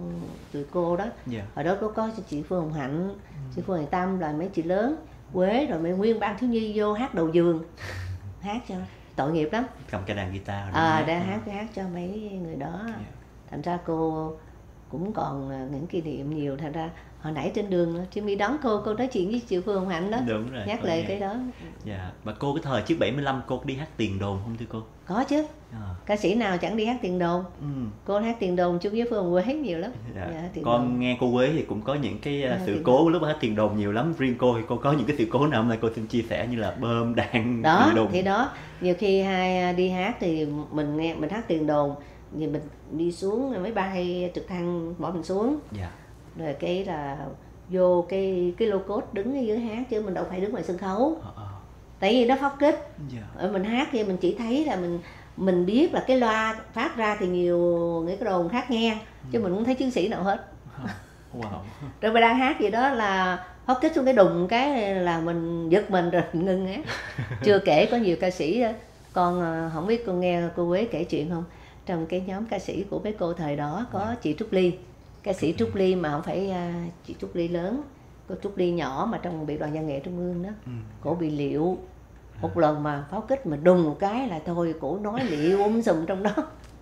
Speaker 3: tụi cô đó. yeah. Hồi đó có chị Phương Hồng Hạnh, mm. chị Phương Hồng Tâm, là mấy chị lớn Quế, rồi mấy nguyên ban thiếu nhi vô hát đầu giường hát cho tội nghiệp lắm,
Speaker 1: cầm cái đàn guitar
Speaker 3: à, để hát hát cho mấy người đó. yeah. Thành ra cô cũng còn những kỷ niệm nhiều. Thành ra hồi nãy trên đường Jimmy đón cô, cô nói chuyện với chị Phương Hồng Hạnh đó.
Speaker 1: Đúng rồi,
Speaker 3: nhắc lại cái đó.
Speaker 1: Dạ. Mà cô cái thời trước bảy mươi lăm cô đi hát tiền đồn không thưa cô?
Speaker 3: Có chứ. à. Ca sĩ nào chẳng đi hát tiền đồn. ừ. Cô hát tiền đồn chung với Phương Quế nhiều lắm.
Speaker 1: dạ. Dạ, con đồn. Nghe cô Quế thì cũng có những cái à, sự cố đồn. Lúc hát tiền đồn nhiều lắm. Riêng cô thì cô có những cái sự cố nào mà cô xin chia sẻ, như là bơm đạn
Speaker 3: đó,
Speaker 1: tiền đồn.
Speaker 3: Thì đó, nhiều khi hai đi hát thì mình nghe mình hát tiền đồn thì mình đi xuống, máy bay trực thăng bỏ mình xuống. dạ. Rồi cái là vô cái cái lô cốt đứng ở dưới hát, chứ mình đâu phải đứng ngoài sân khấu. ờ, ờ. Tại vì nó phát kích. yeah. Ở mình hát thì mình chỉ thấy là mình mình biết là cái loa phát ra thì nhiều những cái đồn khác nghe, ừ. chứ mình không thấy chiến sĩ nào hết. wow. Rồi mình đang hát gì đó là phát kích xuống cái đùng cái là mình giật mình rồi ngưng hát. Chưa kể có nhiều ca sĩ, con không biết con nghe cô Quế kể chuyện không, trong cái nhóm ca sĩ của mấy cô thời đó có yeah. chị Trúc Ly, ca sĩ Trúc Ly mà không phải uh, chị Trúc Ly lớn, cô Trúc Ly nhỏ mà trong biệt đoàn văn nghệ trung ương đó. ừ. Cổ bị liệu một à. lần mà pháo kích mà đùng một cái là thôi cổ nói liệu um sùm trong đó.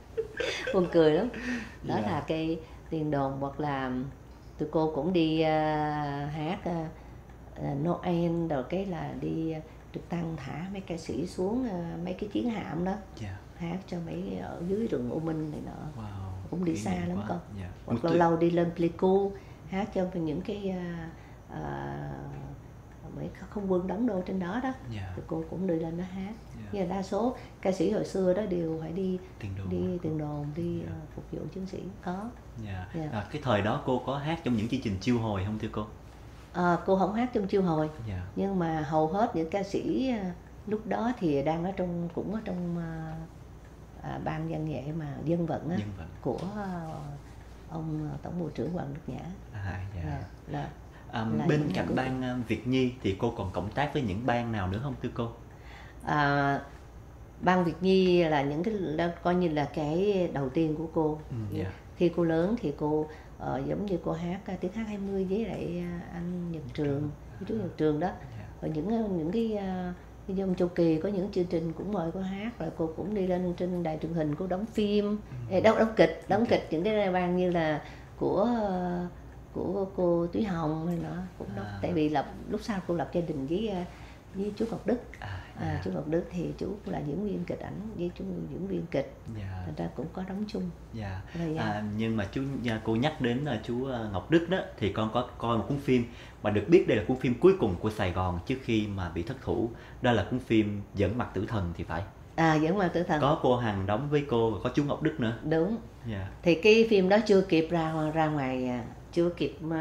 Speaker 3: Buồn cười lắm. Đó yeah. là cái tiền đồn. Hoặc là tụi cô cũng đi uh, hát uh, Noel, rồi cái là đi uh, trực thăng thả mấy ca sĩ xuống uh, mấy cái chiến hạm đó. yeah. Hát cho mấy ở dưới rừng U Minh này nọ. wow. Cũng đi xa lắm con. yeah. Hoặc lâu lâu đi lên Pleiku hát cho những cái uh, uh, mấy không quân đóng đô trên đó đó. yeah. Thì cô cũng đi lên đó hát. yeah. Nhưng đa số ca sĩ hồi xưa đó đều phải đi tiền đồn, đi tiền đồn đi yeah. uh, phục vụ chiến sĩ có.
Speaker 1: yeah. Yeah. À, cái thời đó cô có hát trong những chương trình chiêu hồi không thưa cô?
Speaker 3: À, cô không hát trong chiêu hồi. yeah. Nhưng mà hầu hết những ca sĩ uh, lúc đó thì đang ở trong cũng ở trong uh, À, ban văn nghệ mà dân vận, á,
Speaker 1: dân vận. Của
Speaker 3: uh, ông Tổng Bộ trưởng Hoàng Đức Nhã.
Speaker 1: à, dạ. là,
Speaker 3: là,
Speaker 1: à, là bên cạnh ban uh, Việt Nhi thì cô còn cộng tác với những ban nào nữa không thưa cô? À,
Speaker 3: ban Việt Nhi là những cái đó, coi như là cái đầu tiên của cô. ừ, yeah. Khi cô lớn thì cô uh, giống như cô hát uh, tiếng hát hai mươi với lại uh, anh Nhật Trường, chú Nhật Trường đó. yeah. Và những những cái uh, như ông Châu Kỳ có những chương trình cũng mời cô hát, rồi cô cũng đi lên trên đài truyền hình, cô đóng phim, ừ. đóng đóng kịch, đóng okay. kịch những cái ban như là của của cô Thúy Hồng hay nọ cũng đó. À. Tại vì lập lúc sau cô lập gia đình với với chú Ngọc Đức. À, yeah. à, chú Ngọc Đức thì chú là diễn viên kịch ảnh với chú diễn viên kịch. yeah. Thành ra cũng có đóng chung.
Speaker 1: yeah. Rồi, à, nhưng mà chú cô nhắc đến là chú Ngọc Đức đó thì con có coi một cuốn phim mà được biết đây là cuốn phim cuối cùng của Sài Gòn trước khi mà bị thất thủ. Đó là cuốn phim Dẫn Mặt Tử Thần thì phải.
Speaker 3: À, Dẫn Mặt Tử Thần.
Speaker 1: Có cô Hằng đóng với cô và có chú Ngọc Đức nữa.
Speaker 3: Đúng. yeah. Thì cái phim đó chưa kịp ra ra ngoài, chưa kịp uh,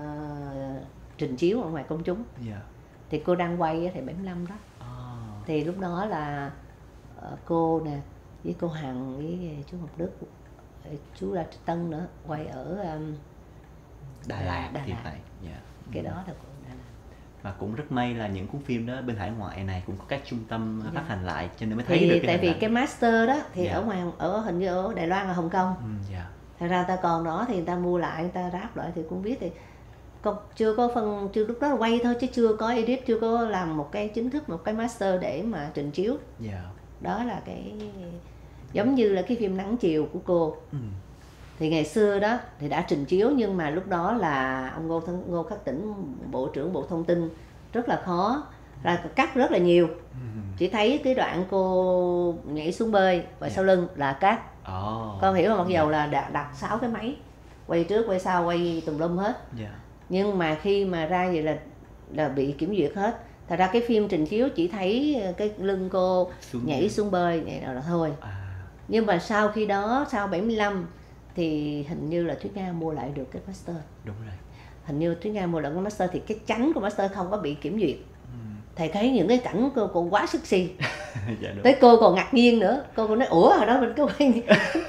Speaker 3: trình chiếu ở ngoài công chúng. yeah. Thì cô đang quay thì bảy mươi lăm đó. oh. Thì lúc đó là uh, cô nè với cô Hằng với chú Ngọc Đức chú là Tân nữa, quay ở um,
Speaker 1: Đà Lạt,
Speaker 3: Đà
Speaker 1: thì
Speaker 3: Lạt.
Speaker 1: phải. Yeah.
Speaker 3: Cái đó là của Đà Lạt.
Speaker 1: Và cũng rất may là những cuốn phim đó bên hải ngoại này cũng có các trung tâm yeah. phát hành lại, cho nên mới thấy
Speaker 3: thì
Speaker 1: được cái
Speaker 3: tại vì
Speaker 1: ảnh.
Speaker 3: cái master đó thì
Speaker 1: Yeah.
Speaker 3: ở ngoài ở hình như ở Đài Loan và Hồng Kông.
Speaker 1: Ừ, yeah.
Speaker 3: Thật ra ta còn đó thì người ta mua lại, người ta ráp lại thì cũng biết thì còn chưa có phân, chưa lúc đó quay thôi chứ chưa có edit, chưa có làm một cái chính thức, một cái master để mà trình chiếu.
Speaker 1: Yeah.
Speaker 3: Đó là cái giống như là cái phim Nắng Chiều của cô.
Speaker 1: Ừ.
Speaker 3: Thì ngày xưa đó thì đã trình chiếu, nhưng mà lúc đó là ông Ngô Thân, Ngô Khắc Tĩnh, Bộ trưởng Bộ Thông tin, rất là khó, ra cắt rất là nhiều.
Speaker 1: Ừ.
Speaker 3: Chỉ thấy cái đoạn cô nhảy xuống bơi và
Speaker 1: Yeah.
Speaker 3: sau lưng là cắt.
Speaker 1: Oh.
Speaker 3: Con hiểu không? Mặc dầu là đặt, đặt sáu cái máy, quay trước quay sau quay tùm lum hết.
Speaker 1: Yeah.
Speaker 3: Nhưng mà khi mà ra vậy là là bị kiểm duyệt hết. Thật ra cái phim trình chiếu chỉ thấy cái lưng cô
Speaker 1: Xuống
Speaker 3: nhảy
Speaker 1: dưới.
Speaker 3: xuống bơi vậy là thôi.
Speaker 1: À.
Speaker 3: Nhưng mà sau khi đó, sau bảy mươi lăm thì hình như là Thúy Nga mua lại được cái master.
Speaker 1: Đúng rồi.
Speaker 3: Hình như Thúy Nga mua lại cái master thì cái chánh của master không có bị kiểm duyệt.
Speaker 1: Ừ.
Speaker 3: Thầy thấy những cái cảnh cô còn quá sexy.
Speaker 1: Dạ đúng.
Speaker 3: Tới cô còn ngạc nhiên nữa. Cô còn nói ủa hồi đó mình có quay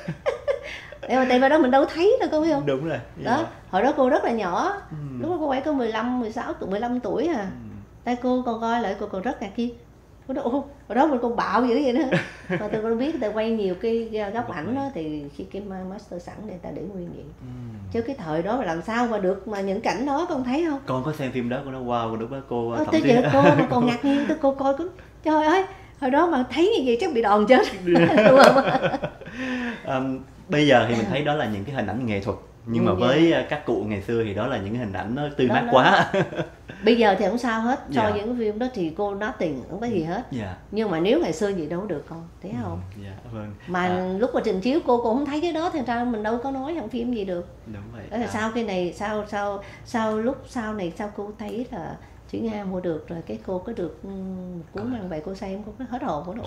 Speaker 3: để mà tại vào đó mình đâu thấy đâu, cô biết không?
Speaker 1: Đúng rồi.
Speaker 3: Đó,
Speaker 1: Yeah.
Speaker 3: hồi đó cô rất là nhỏ.
Speaker 1: Ừ.
Speaker 3: Lúc đó cô quay có mười lăm, mười sáu, mười lăm tuổi à.
Speaker 1: Ừ.
Speaker 3: Tại cô còn coi lại cô còn rất ngạc nhiên. Cô nói, ồ, hồi đó mình còn bạo dữ vậy nữa. Mà tôi có biết người ta quay nhiều cái góc ảnh đó thì khi cái master sẵn người ta để nguyên vậy.
Speaker 1: Ừ.
Speaker 3: Chứ cái thời đó mà làm sao mà được mà những cảnh đó con thấy không?
Speaker 1: Con có xem phim đó, con nói wow, lúc đó cô
Speaker 3: Ờ,
Speaker 1: thậm
Speaker 3: tới
Speaker 1: chí
Speaker 3: giờ cô mà còn ngạc nhiên, tới cô coi cũng trời ơi, hồi đó mà thấy như vậy chắc bị đòn chết. Đúng không?
Speaker 1: um, bây giờ thì mình thấy đó là những cái hình ảnh nghệ thuật, nhưng
Speaker 3: Ừ,
Speaker 1: mà với uh, các cụ ngày xưa thì đó là những cái hình ảnh nó tươi
Speaker 3: Đó,
Speaker 1: mát
Speaker 3: đó.
Speaker 1: quá.
Speaker 3: Bây giờ thì không sao hết, so
Speaker 1: Dạ.
Speaker 3: với những cái phim đó thì cô nói tiền không có gì hết.
Speaker 1: Dạ.
Speaker 3: Nhưng mà nếu ngày xưa gì đâu được con, thấy không?
Speaker 1: Dạ vâng.
Speaker 3: Mà
Speaker 1: À,
Speaker 3: lúc mà trình chiếu cô cũng không thấy cái đó thì sao mình đâu có nói trong phim gì được.
Speaker 1: đúng vậy.
Speaker 3: Đó là
Speaker 1: À,
Speaker 3: sau cái này, sau sau sau lúc sau này sau cô thấy là Thúy Nga mua được rồi cái cô có được ừ, cuốn mang về cô xem, cô có hết hồn, cô nói ồ,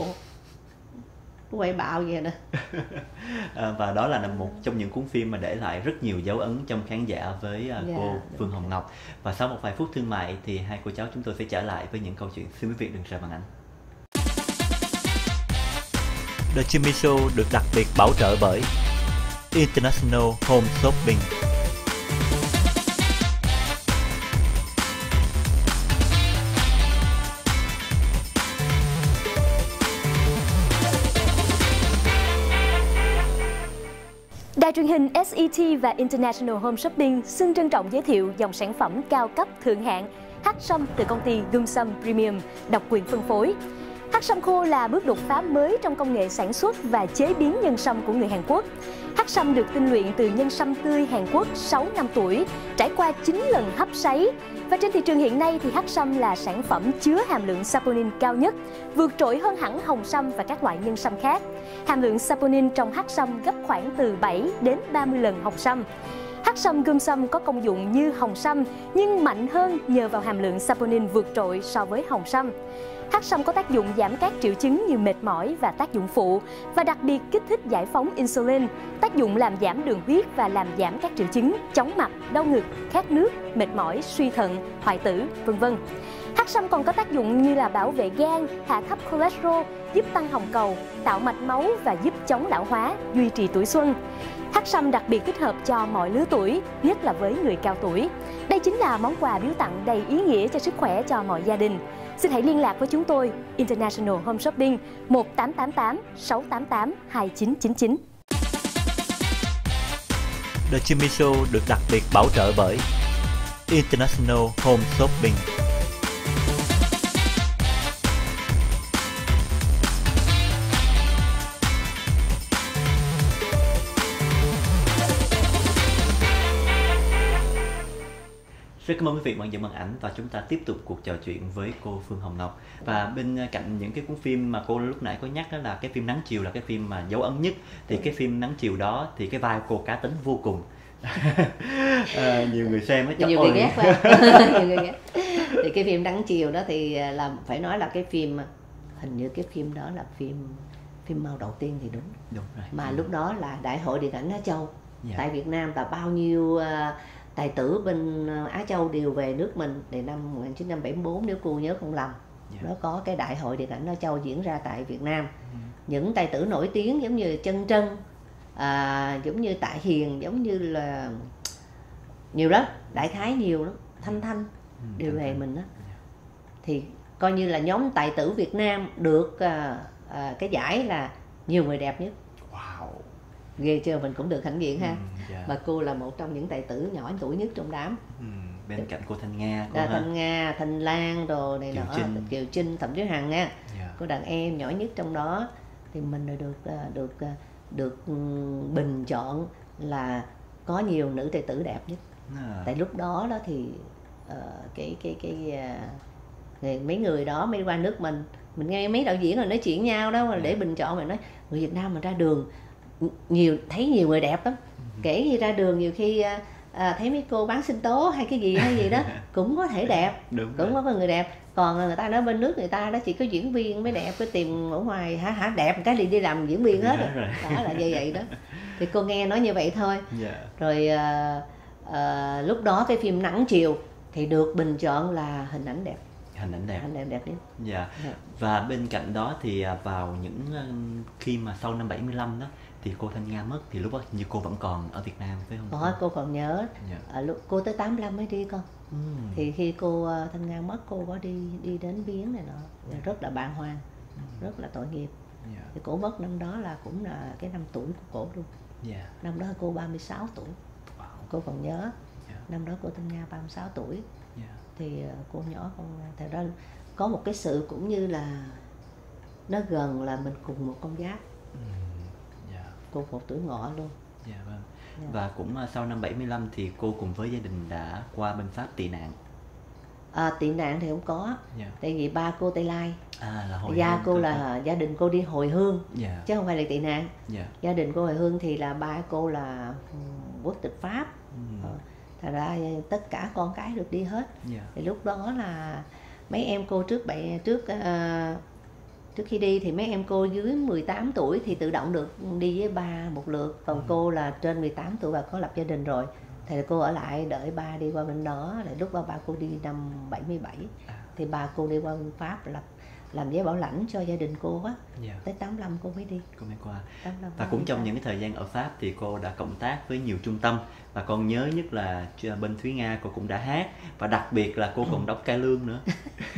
Speaker 3: cô quay bạo vậy nè.
Speaker 1: à, và đó là một trong những cuốn phim mà để lại rất nhiều dấu ấn trong khán giả với uh,
Speaker 3: Dạ,
Speaker 1: cô
Speaker 3: đúng
Speaker 1: Phương Hồng Ngọc. Và sau một vài phút thương mại thì hai cô cháu chúng tôi sẽ trở lại với những câu chuyện. Xin quý vị đừng rời màn ảnh. The Jimmy Show được đặc biệt bảo trợ bởi International Home Shopping.
Speaker 4: Đài truyền hình ét e tê và International Home Shopping xin trân trọng giới thiệu dòng sản phẩm cao cấp thượng hạng hắc sâm từ công ty Gumsam Premium, độc quyền phân phối. Hắc sâm khô là bước đột phá mới trong công nghệ sản xuất và chế biến nhân sâm của người Hàn Quốc. Hắc sâm được tinh luyện từ nhân sâm tươi Hàn Quốc sáu năm tuổi, trải qua chín lần hấp sấy. Và trên thị trường hiện nay thì hắc sâm là sản phẩm chứa hàm lượng saponin cao nhất, vượt trội hơn hẳn hồng sâm và các loại nhân sâm khác. Hàm lượng saponin trong hắc sâm gấp khoảng từ bảy đến ba mươi lần hồng sâm. Hắc sâm Gumsam có công dụng như hồng sâm nhưng mạnh hơn nhờ vào hàm lượng saponin vượt trội so với hồng sâm. Hắc sâm có tác dụng giảm các triệu chứng như mệt mỏi và tác dụng phụ, và đặc biệt kích thích giải phóng insulin, tác dụng làm giảm đường huyết và làm giảm các triệu chứng chóng mặt, đau ngực, khát nước, mệt mỏi, suy thận, hoại tử, vân vân. Hắc sâm còn có tác dụng như là bảo vệ gan, hạ thấp cholesterol, giúp tăng hồng cầu, tạo mạch máu và giúp chống lão hóa, duy trì tuổi xuân. Hắc sâm đặc biệt thích hợp cho mọi lứa tuổi, nhất là với người cao tuổi. Đây chính là món quà biếu tặng đầy ý nghĩa cho sức khỏe cho mọi gia đình. Xin hãy liên lạc với chúng tôi, International Home Shopping một tám tám tám sáu tám tám hai chín chín chín.
Speaker 1: The Jimmy Show được đặc biệt bảo trợ bởi International Home Shopping. Rất cảm ơn quý vị bạn dẫn màn ảnh, và chúng ta tiếp tục cuộc trò chuyện với cô Phương Hồng Ngọc. Và bên cạnh những cái cuốn phim mà cô lúc nãy có nhắc, đó là cái phim Nắng Chiều là cái phim mà dấu ấn nhất. Thì cái phim Nắng Chiều đó thì cái vai cô cá tính vô cùng. à, nhiều người xem á,
Speaker 3: Nhiều người ghét phải nhiều người ghét. Thì cái phim Nắng Chiều đó thì là phải nói là cái phim, hình như cái phim đó là phim phim Mao đầu tiên thì đúng.
Speaker 1: Đúng rồi.
Speaker 3: Mà lúc đó là Đại hội Điện ảnh Á Châu.
Speaker 1: Dạ.
Speaker 3: Tại Việt Nam là bao nhiêu uh, tài tử bên Á Châu đều về nước mình thì năm một nghìn chín trăm bảy mươi tư nếu cô nhớ không lầm.
Speaker 1: Dạ.
Speaker 3: Nó có cái Đại hội Điện ảnh Á Châu diễn ra tại Việt Nam.
Speaker 1: Ừ.
Speaker 3: Những tài tử nổi tiếng giống như Chân Trân, à, giống như Tạ Hiền, giống như là nhiều lắm, Đại Khái nhiều lắm, Thanh Thanh
Speaker 1: Ừ,
Speaker 3: đều
Speaker 1: Thanh
Speaker 3: về
Speaker 1: Thanh.
Speaker 3: mình đó. Thì coi như là nhóm tài tử Việt Nam được à, à, cái giải là nhiều người đẹp nhất.
Speaker 1: Wow.
Speaker 3: Ghê chưa, mình cũng được hãnh diện ha.
Speaker 1: Ừ, dạ.
Speaker 3: Mà cô là một trong những tài tử nhỏ tuổi nhất trong đám.
Speaker 1: Ừ, bên cạnh cô Thanh Nga cô
Speaker 3: Là
Speaker 1: ha.
Speaker 3: Thanh Nga, Thanh Lan đồ này
Speaker 1: Kiều
Speaker 3: nọ,
Speaker 1: Trinh.
Speaker 3: Kiều Trinh, Thẩm Chiếu Hằng nha.
Speaker 1: Dạ.
Speaker 3: Cô đàn em nhỏ nhất trong đó. Thì mình là được à, được à, được ừ, bình chọn là có nhiều nữ tài tử đẹp nhất.
Speaker 1: À.
Speaker 3: Tại lúc đó đó thì uh, cái cái cái uh, mấy người đó mới qua nước mình, mình nghe mấy đạo diễn rồi nói chuyện nhau đó để bình chọn, mình nói người Việt Nam mình ra đường nhiều, thấy nhiều người đẹp lắm. Kể như ra đường nhiều khi uh, à, thấy mấy cô bán sinh tố hay cái gì hay gì đó cũng có thể đẹp.
Speaker 1: Đúng
Speaker 3: cũng
Speaker 1: rồi.
Speaker 3: có người đẹp. Còn người ta nói bên nước người ta đó chỉ có diễn viên mới đẹp, cái tìm ở ngoài hả hả đẹp cái đi đi làm diễn viên hết
Speaker 1: Dạ,
Speaker 3: rồi.
Speaker 1: rồi.
Speaker 3: Đó là như vậy đó. Thì cô nghe nói như vậy thôi.
Speaker 1: Dạ.
Speaker 3: Rồi à, à, lúc đó cái phim Nắng Chiều thì được bình chọn là hình ảnh đẹp,
Speaker 1: Hình ảnh đẹp.
Speaker 3: hình ảnh đẹp nhất.
Speaker 1: Dạ.
Speaker 3: Dạ.
Speaker 1: Và bên cạnh đó thì à, vào những um, khi mà sau năm bảy mươi lăm đó thì cô Thanh Nga mất, thì lúc đó như cô vẫn còn ở Việt Nam phải không?
Speaker 3: Có, cô còn nhớ.
Speaker 1: Dạ.
Speaker 3: À, lúc cô tới tám mươi lăm mới đi con.
Speaker 1: Ừ.
Speaker 3: Thì khi cô à, Thanh Nga mất, cô có đi đi đến viếng này nọ, rất là bàng hoàng, rất là tội nghiệp.
Speaker 1: Dạ.
Speaker 3: Thì cô mất năm đó là cũng là cái năm tuổi của cô luôn.
Speaker 1: Dạ.
Speaker 3: Năm đó cô ba mươi sáu tuổi.
Speaker 1: Wow.
Speaker 3: Cô còn nhớ.
Speaker 1: Dạ.
Speaker 3: Năm đó cô Thanh Nga ba mươi sáu tuổi.
Speaker 1: Dạ.
Speaker 3: Thì à, cô nhỏ con, thật ra có một cái sự cũng như là nó gần là mình cùng một con giáp,
Speaker 1: Ừ. Dạ.
Speaker 3: cùng một tuổi ngọ luôn.
Speaker 1: Dạ vâng.
Speaker 3: Dạ.
Speaker 1: Và cũng à, sau năm bảy mươi lăm thì cô cùng với gia đình đã qua bên Pháp tị nạn.
Speaker 3: À, tị nạn thì không có,
Speaker 1: Dạ.
Speaker 3: tại vì ba cô Tây Lai,
Speaker 1: À là hồi
Speaker 3: gia
Speaker 1: hương
Speaker 3: cô
Speaker 1: cơ
Speaker 3: là gia đình cô đi hồi hương
Speaker 1: Dạ.
Speaker 3: chứ không phải là tị nạn.
Speaker 1: Dạ.
Speaker 3: Gia đình cô hồi hương thì là ba cô là ừ, quốc tịch Pháp.
Speaker 1: Ừ.
Speaker 3: Ờ, thật ra tất cả con cái được đi hết.
Speaker 1: Dạ.
Speaker 3: Thì lúc đó là mấy em cô trước bảy trước à, trước khi đi thì mấy em cô dưới mười tám tuổi thì tự động được đi với ba một lượt, còn
Speaker 1: Ừ.
Speaker 3: cô là trên mười tám tuổi và có lập gia đình rồi thì cô ở lại đợi ba đi qua bên đó. Để lúc đó ba cô đi năm bảy mươi bảy
Speaker 1: À.
Speaker 3: thì ba cô đi qua bên Pháp lập làm giấy bảo lãnh cho gia đình cô á,
Speaker 1: Dạ.
Speaker 3: tới tám mươi lăm cô mới đi.
Speaker 1: Cô mới qua.
Speaker 3: tám mươi lăm
Speaker 1: Và
Speaker 3: cô
Speaker 1: cũng
Speaker 3: đi
Speaker 1: trong
Speaker 3: Pháp.
Speaker 1: những cái thời gian ở Pháp thì cô đã cộng tác với nhiều trung tâm, và con nhớ nhất là bên Thúy Nga cô cũng đã hát, và đặc biệt là cô còn đóng cải lương nữa.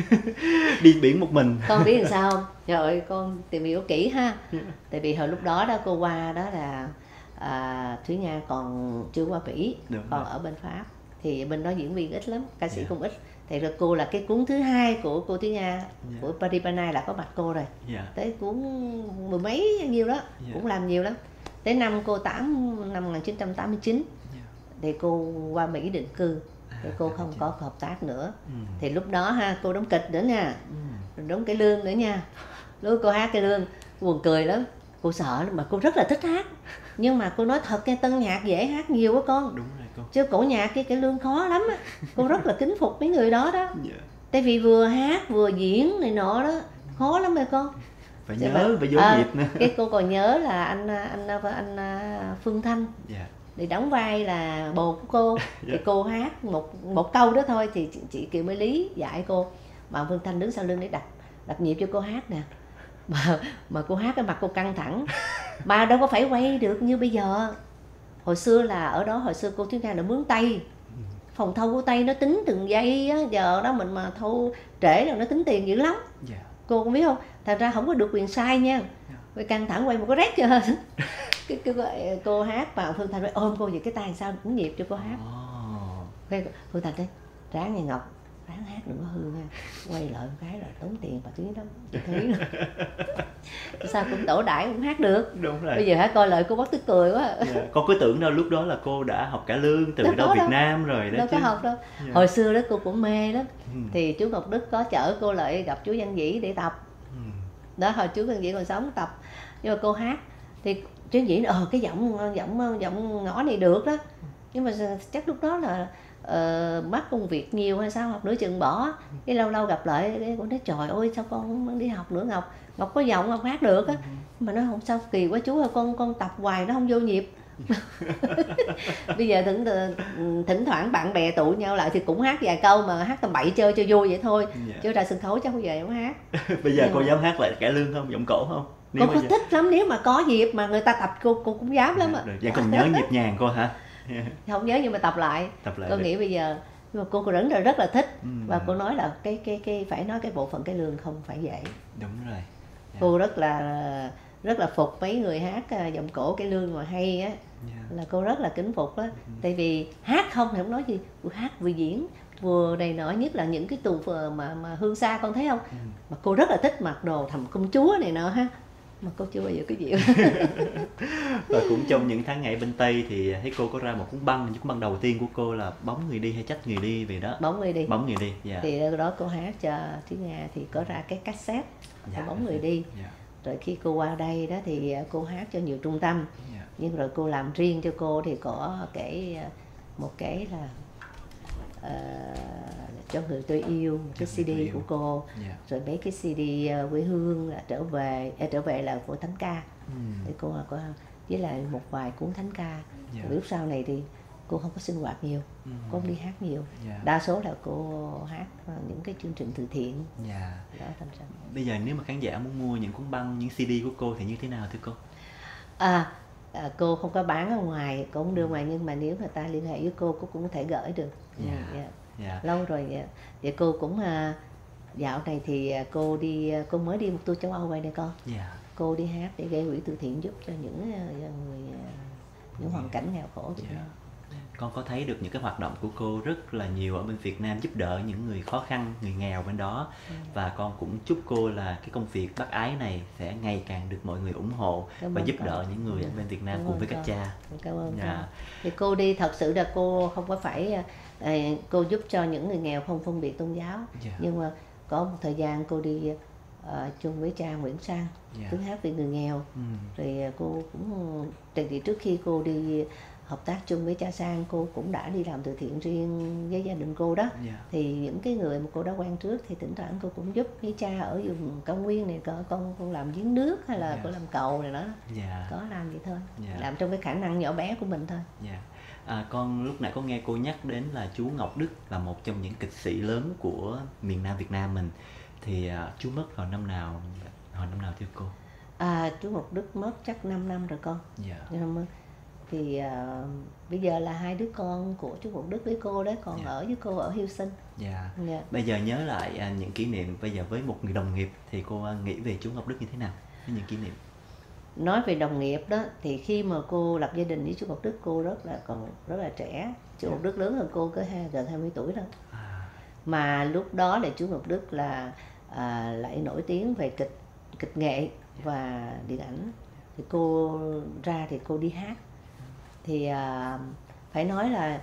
Speaker 1: Đi biển một mình.
Speaker 3: Con biết làm sao không? Trời ơi, con tìm hiểu kỹ ha. Tại vì hồi lúc đó đó cô qua đó là à, Thúy Nga còn chưa qua Mỹ,
Speaker 1: Đúng
Speaker 3: còn
Speaker 1: rồi.
Speaker 3: ở bên Pháp. Thì bên đó diễn viên ít lắm, ca sĩ
Speaker 1: Dạ.
Speaker 3: cũng ít. Thì rồi cô là cái cuốn thứ hai của cô Thúy Nga,
Speaker 1: Dạ.
Speaker 3: của Paris by Night là có mặt cô rồi.
Speaker 1: Dạ.
Speaker 3: Tới cuốn mười mấy nhiêu đó,
Speaker 1: Dạ.
Speaker 3: cũng làm nhiều lắm. Tới năm cô tám năm một nghìn chín trăm tám mươi chín
Speaker 1: Dạ.
Speaker 3: thì cô qua Mỹ định cư. Thì
Speaker 1: À,
Speaker 3: cô
Speaker 1: tám mươi
Speaker 3: không
Speaker 1: chín.
Speaker 3: có hợp tác nữa.
Speaker 1: Ừ.
Speaker 3: Thì lúc đó ha, cô đóng kịch nữa nha.
Speaker 1: Ừ.
Speaker 3: Rồi đóng cải lương nữa nha. Lúc cô hát cải lương buồn cười lắm, cô sợ lắm, mà cô rất là thích hát. Nhưng mà cô nói thật, cái tân nhạc dễ hát nhiều quá con,
Speaker 1: Đúng rồi cô.
Speaker 3: chứ cổ nhạc cái cải lương khó lắm á. Cô rất là kính phục mấy người đó đó,
Speaker 1: Dạ.
Speaker 3: tại vì vừa hát vừa diễn này nọ đó, khó lắm rồi con.
Speaker 1: Phải
Speaker 3: Dạ
Speaker 1: nhớ,
Speaker 3: vâng.
Speaker 1: phải vô
Speaker 3: À,
Speaker 1: nhịp nữa.
Speaker 3: Cái cô còn nhớ là anh anh anh, anh Phương Thanh
Speaker 1: Dạ.
Speaker 3: thì đóng vai là bồ của cô. Thì cô hát một một câu đó thôi thì chị, chị Kiều Mỹ Lý dạy cô, mà Phương Thanh đứng sau lưng để đập đập nhịp cho cô hát nè, mà mà cô hát cái mặt cô căng thẳng, mà đâu có phải quay được như bây giờ. Hồi xưa là ở đó, hồi xưa cô Thúy Nga là mướn tay, phòng thâu của tay nó tính từng giây á, giờ đó mình mà thâu trễ là nó tính tiền dữ lắm.
Speaker 1: Dạ.
Speaker 3: Cô cũng biết không, thành ra không có được quyền sai nha, quay căng thẳng quay một cái rét cho cái, cái, cái cô hát, và Phương Thanh phải ôm cô về cái tay sao cũng nhịp cho cô hát.
Speaker 1: Oh.
Speaker 3: Cái Phương Thanh đấy, ráng nghe Ngọc, ráng hát đừng có hư nha, quay lại một cái là tốn tiền bà Thúy lắm, chị thấy sao cũng tổ đãi cũng hát được.
Speaker 1: Đúng rồi.
Speaker 3: Bây giờ hãy coi lại cô bắt tức cười quá.
Speaker 1: Dạ. Con cứ tưởng đâu lúc đó là cô đã học cải lương từ
Speaker 3: Đâu
Speaker 1: đâu
Speaker 3: có
Speaker 1: Việt
Speaker 3: đâu.
Speaker 1: Nam rồi đó
Speaker 3: Đâu
Speaker 1: chứ.
Speaker 3: có học đâu.
Speaker 1: Dạ.
Speaker 3: Hồi xưa đó cô cũng mê lắm.
Speaker 1: Ừ.
Speaker 3: Thì chú Ngọc Đức có chở cô lại gặp chú Văn Vĩ để tập.
Speaker 1: Ừ.
Speaker 3: Đó, hồi chú Văn Vĩ còn sống tập. Nhưng mà cô hát thì chú Văn Vĩ ờ cái giọng giọng giọng ngõ này được đó. Nhưng mà chắc lúc đó là uh, mắc công việc nhiều hay sao, học nửa chừng bỏ. Cái lâu lâu gặp lại cái cô nói trời ơi sao con không đi học nữa Ngọc. Ngọc có giọng Ngọc hát được á. Mà nó không sao kỳ quá chú ơi, con con tập hoài nó không vô nhịp. Bây giờ thỉnh thỉnh thoảng bạn bè tụ nhau lại thì cũng hát vài câu, mà hát tầm bậy chơi cho vui vậy thôi. Yeah. Chứ ra sân khấu chắc không về không hát.
Speaker 1: Bây giờ nhưng cô mà... dám hát lại cải lương không, giọng cổ không?
Speaker 3: Nếu cô có giờ... thích lắm, nếu mà có dịp mà người ta tập cô cô cũng dám lắm ạ.
Speaker 1: À. Vậy còn nhớ nhịp nhàng cô hả?
Speaker 3: Không nhớ nhưng mà tập lại.
Speaker 1: Tập lại
Speaker 3: cô
Speaker 1: được.
Speaker 3: Nghĩ bây giờ nhưng mà cô cô rất là rất là thích.
Speaker 1: Ừ.
Speaker 3: Và cô nói là cái cái cái phải nói cái bộ phận cải lương không phải dễ.
Speaker 1: Đúng rồi. Yeah.
Speaker 3: Cô rất là rất là phục mấy người hát giọng cổ cải lương mà hay á. Yeah. Là cô rất là kính phục á. Ừ. Tại vì hát không thì không nói gì, vừa hát vừa diễn vừa này nọ, nhất là những cái tù mà mà hương xa con thấy không? Ừ. Mà cô rất là thích mặc đồ thầm công chúa này nọ ha. Mà cô chưa bao giờ có dịp.
Speaker 1: Và cũng trong những tháng ngày bên Tây thì thấy cô có ra một cuốn băng, những cuốn băng đầu tiên của cô là Bóng Người Đi hay Trách Người Đi về đó.
Speaker 3: Bóng Người Đi.
Speaker 1: Bóng Người Đi. Yeah.
Speaker 3: Thì đó cô hát cho Thúy Nga thì có ra cái cassette yeah, Bóng Người Đi. Yeah. Rồi khi cô qua đây đó thì cô hát cho nhiều trung tâm. Yeah. Nhưng rồi cô làm riêng cho cô thì có cái một cái là uh, cho người tôi yêu, một cái xê đê của cô. Yeah. Rồi mấy cái xê đê quê hương là trở về, à, trở về là của thánh ca. Mm. Thì cô có với lại một vài cuốn thánh ca. Yeah. Lúc sau này thì cô không có sinh hoạt nhiều, mm. cô không đi hát nhiều. Yeah. Đa số là cô hát những cái chương trình từ thiện.
Speaker 1: Yeah.
Speaker 3: Đó, thành ra.
Speaker 1: Bây giờ nếu mà khán giả muốn mua những cuốn băng, những xê đê của cô thì như thế nào thưa cô?
Speaker 3: À, à cô không có bán ở ngoài, cô không đưa ngoài, nhưng mà nếu người ta liên hệ với cô, cô cũng có thể gửi được.
Speaker 1: Yeah. Yeah.
Speaker 3: Yeah. Lâu rồi vậy, vậy cô cũng uh, dạo này thì cô đi cô mới đi một tour châu Âu vậy nè con. Yeah. Cô đi hát để gây quỹ từ thiện giúp cho những uh, người uh, những hoàn cảnh nghèo khổ.
Speaker 1: Yeah. Con có thấy được những cái hoạt động của cô rất là nhiều ở bên Việt Nam, giúp đỡ những người khó khăn, người nghèo bên đó. Yeah. Và con cũng chúc cô là cái công việc bác ái này sẽ ngày càng được mọi người ủng hộ. Cảm và giúp con. Đỡ những người ở bên Việt Nam cảm cùng với các cha.
Speaker 3: Cảm ơn yeah. con. Thì cô đi thật sự là cô không có phải cô giúp cho những người nghèo không phân biệt tôn giáo. Yeah. Nhưng mà có một thời gian cô đi uh, chung với cha Nguyễn Sang, yeah. tiếng hát vì người nghèo. Mm. Rồi cô cũng thì trước khi cô đi hợp tác chung với cha Sang, cô cũng đã đi làm từ thiện riêng với gia đình cô đó. Yeah. Thì những cái người mà cô đã quen trước thì thỉnh thoảng cô cũng giúp với cha ở vùng cao nguyên này, con con con làm giếng nước hay là yeah. cô làm cầu này đó. Yeah. Có làm vậy thôi. Yeah. Làm trong cái khả năng nhỏ bé của mình thôi.
Speaker 1: Yeah. À, con lúc nãy có nghe cô nhắc đến là chú Ngọc Đức là một trong những kịch sĩ lớn của miền Nam Việt Nam mình. Thì uh, chú mất vào năm nào? Hồi năm nào thưa cô?
Speaker 3: À, chú Ngọc Đức mất chắc năm năm rồi con. Yeah. Thì uh, bây giờ là hai đứa con của chú Ngọc Đức với cô đấy, còn yeah. ở với cô ở Houston.
Speaker 1: Yeah. Yeah. Bây giờ nhớ lại uh, những kỷ niệm bây giờ với một người đồng nghiệp thì cô uh, nghĩ về chú Ngọc Đức như thế nào? Với những kỷ niệm.
Speaker 3: Nói về đồng nghiệp đó thì khi mà cô lập gia đình với chú Ngọc Đức, cô rất là còn rất là trẻ. Chú yeah. Ngọc Đức lớn hơn cô có gần hai mươi tuổi thôi. À. Mà lúc đó là chú Ngọc Đức là à, lại nổi tiếng về kịch kịch nghệ yeah. và điện ảnh. Thì cô ra thì cô đi hát. Thì à, phải nói là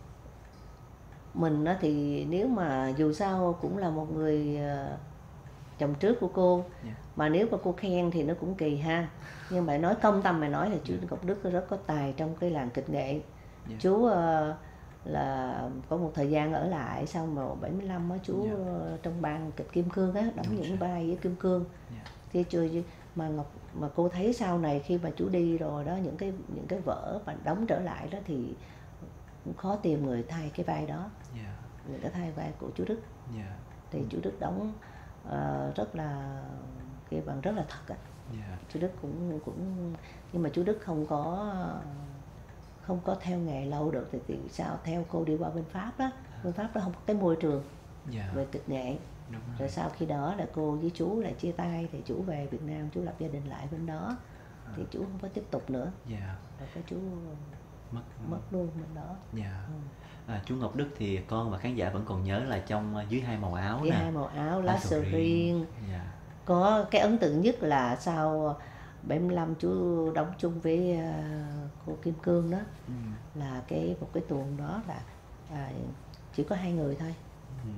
Speaker 3: mình đó thì nếu mà dù sao cũng là một người uh, chồng trước của cô. Yeah. Mà nếu mà cô khen thì nó cũng kỳ ha. Nhưng mà nói công tâm mà nói là chú yeah. Ngọc Đức rất có tài trong cái làng kịch nghệ. Yeah. Chú uh, là có một thời gian ở lại, sau mà bảy mươi lăm á chú yeah. uh, trong ban kịch Kim Cương á, đóng những vai với Kim Cương. Yeah. Thì chưa mà Ngọc mà cô thấy sau này khi mà chú đi rồi đó, những cái những cái vở mà đóng trở lại đó thì cũng khó tìm người thay cái vai đó. Yeah. Người đã thay vai của chú Đức. Yeah. Thì chú Đức đóng uh, rất là cái bằng rất là thật á. Yeah. Chú Đức cũng cũng nhưng mà chú Đức không có không có theo nghề lâu được thì, thì sao theo cô đi qua bên Pháp đó. Bên Pháp đó không có cái môi trường yeah. về kịch nghệ. Rồi. rồi sau khi đó là cô với chú lại chia tay, thì chú về Việt Nam, chú lập gia đình lại bên đó. À. Thì chú không có tiếp tục nữa. Yeah. Rồi cái chú mất mất luôn bên đó.
Speaker 1: Yeah. Ừ. À, chú Ngọc Đức thì con và khán giả vẫn còn nhớ là trong Dưới Hai Màu Áo
Speaker 3: Dưới
Speaker 1: nè.
Speaker 3: Hai Màu Áo, Lá Sầu Riêng. Yeah. Có cái ấn tượng nhất là sau bảy mươi lăm chú đóng chung với uh, cô Kim Cương đó. Ừ. Là cái một cái tuồng đó là à, chỉ có hai người thôi. Ừ.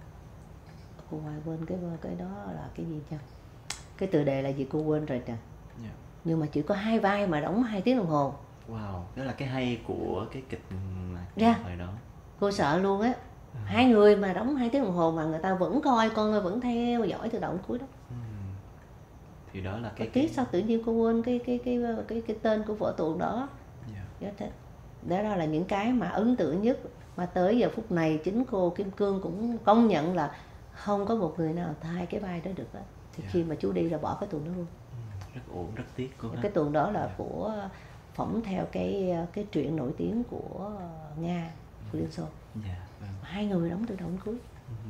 Speaker 3: Cô hoài quên cái cái đó là cái gì chứ? Cái tựa đề là gì cô quên rồi nè. Yeah. Nhưng mà chỉ có hai vai mà đóng hai tiếng đồng hồ.
Speaker 1: Wow, đó là cái hay của cái kịch
Speaker 3: yeah.
Speaker 1: thời đó.
Speaker 3: Cô sợ luôn á. À. Hai người mà đóng hai tiếng đồng hồ mà người ta vẫn coi, con người vẫn theo dõi từ đầu đến cuối đó.
Speaker 1: Ừ. Thì đó là cái
Speaker 3: tiếc sao tự nhiên cô quên cái cái cái cái cái, cái tên của vở tuồng đó. Yeah. Đó là những cái mà ấn tượng nhất, mà tới giờ phút này chính cô Kim Cương cũng công nhận là không có một người nào thay cái vai đó được đó. Thì yeah. khi mà chú đi là bỏ cái tuồng đó luôn.
Speaker 1: Rất ổn, rất tiếc cô.
Speaker 3: Cái tuồng đó là yeah. của phỏng theo cái cái truyện nổi tiếng của Nga, của Liên Xô.
Speaker 1: Yeah, vâng.
Speaker 3: Hai người đóng từ đầu đến cuối.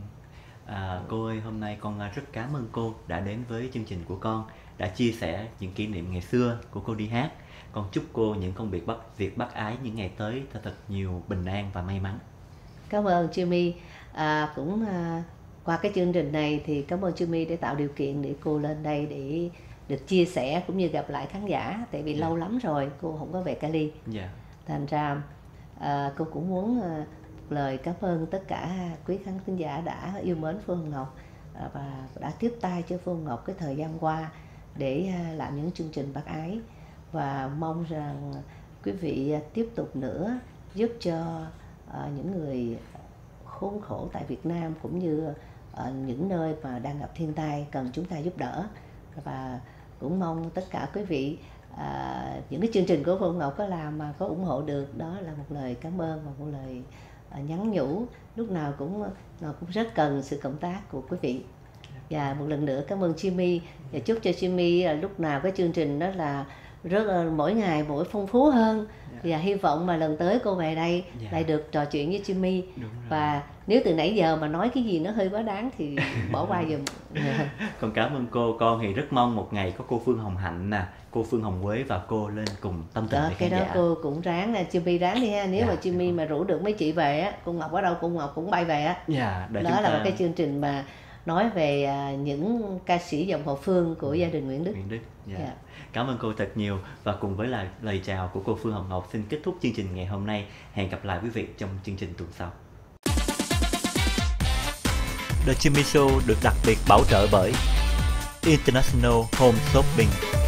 Speaker 1: À, cô ơi, hôm nay con rất cảm ơn cô đã đến với chương trình của con, đã chia sẻ những kỷ niệm ngày xưa của cô đi hát. Con chúc cô những công việc bắt việc bác ái những ngày tới thật thật nhiều bình an và may mắn.
Speaker 3: Cảm ơn Jimmy. À, cũng à, qua cái chương trình này thì cảm ơn Jimmy để tạo điều kiện để cô lên đây để được chia sẻ cũng như gặp lại khán giả. Tại vì yeah. lâu lắm rồi cô không có về Cali.
Speaker 1: Yeah.
Speaker 3: Thành ra à, cô cũng muốn à, lời cảm ơn tất cả quý khán thính giả đã yêu mến Phương Hồng Ngọc à, và đã tiếp tay cho Phương Hồng Ngọc cái thời gian qua để à, làm những chương trình bác ái. Và mong rằng quý vị tiếp tục nữa giúp cho uh, những người khốn khổ tại Việt Nam cũng như uh, những nơi mà đang gặp thiên tai cần chúng ta giúp đỡ. Và cũng mong tất cả quý vị uh, những cái chương trình của Phương Ngọc có làm mà có ủng hộ được, đó là một lời cảm ơn và một lời uh, nhắn nhủ lúc nào cũng uh, cũng rất cần sự cộng tác của quý vị. Và một lần nữa cảm ơn Jimmy và chúc cho Jimmy uh, lúc nào cái chương trình đó là rất mỗi ngày mỗi phong phú hơn. Yeah. Và hy vọng mà lần tới cô về đây yeah. lại được trò chuyện với Jimmy. Và nếu từ nãy giờ mà nói cái gì nó hơi quá đáng thì bỏ qua giùm. Yeah.
Speaker 1: Con cảm ơn cô. Con thì rất mong một ngày có cô Phương Hồng Hạnh nè, cô Phương Hồng Quế và cô lên cùng tâm tình
Speaker 3: đó,
Speaker 1: với
Speaker 3: cái
Speaker 1: khán
Speaker 3: đó
Speaker 1: giả.
Speaker 3: Cô cũng ráng là Jimmy ráng đi ha. Nếu yeah, mà Jimmy mà rủ được mấy chị về á, cô Ngọc ở đâu cô Ngọc cũng bay về á.
Speaker 1: Yeah,
Speaker 3: đó là ta... một cái chương trình mà nói về uh, những ca sĩ dòng họ Phương của gia đình Nguyễn Đức.
Speaker 1: Nguyễn Đức. Yeah. Yeah. Cảm ơn cô thật nhiều, và cùng với lại lời chào của cô Phương Hồng Ngọc xin kết thúc chương trình ngày hôm nay. Hẹn gặp lại quý vị trong chương trình tuần sau. The Jimmy Show được đặc biệt bảo trợ bởi International Home Shopping.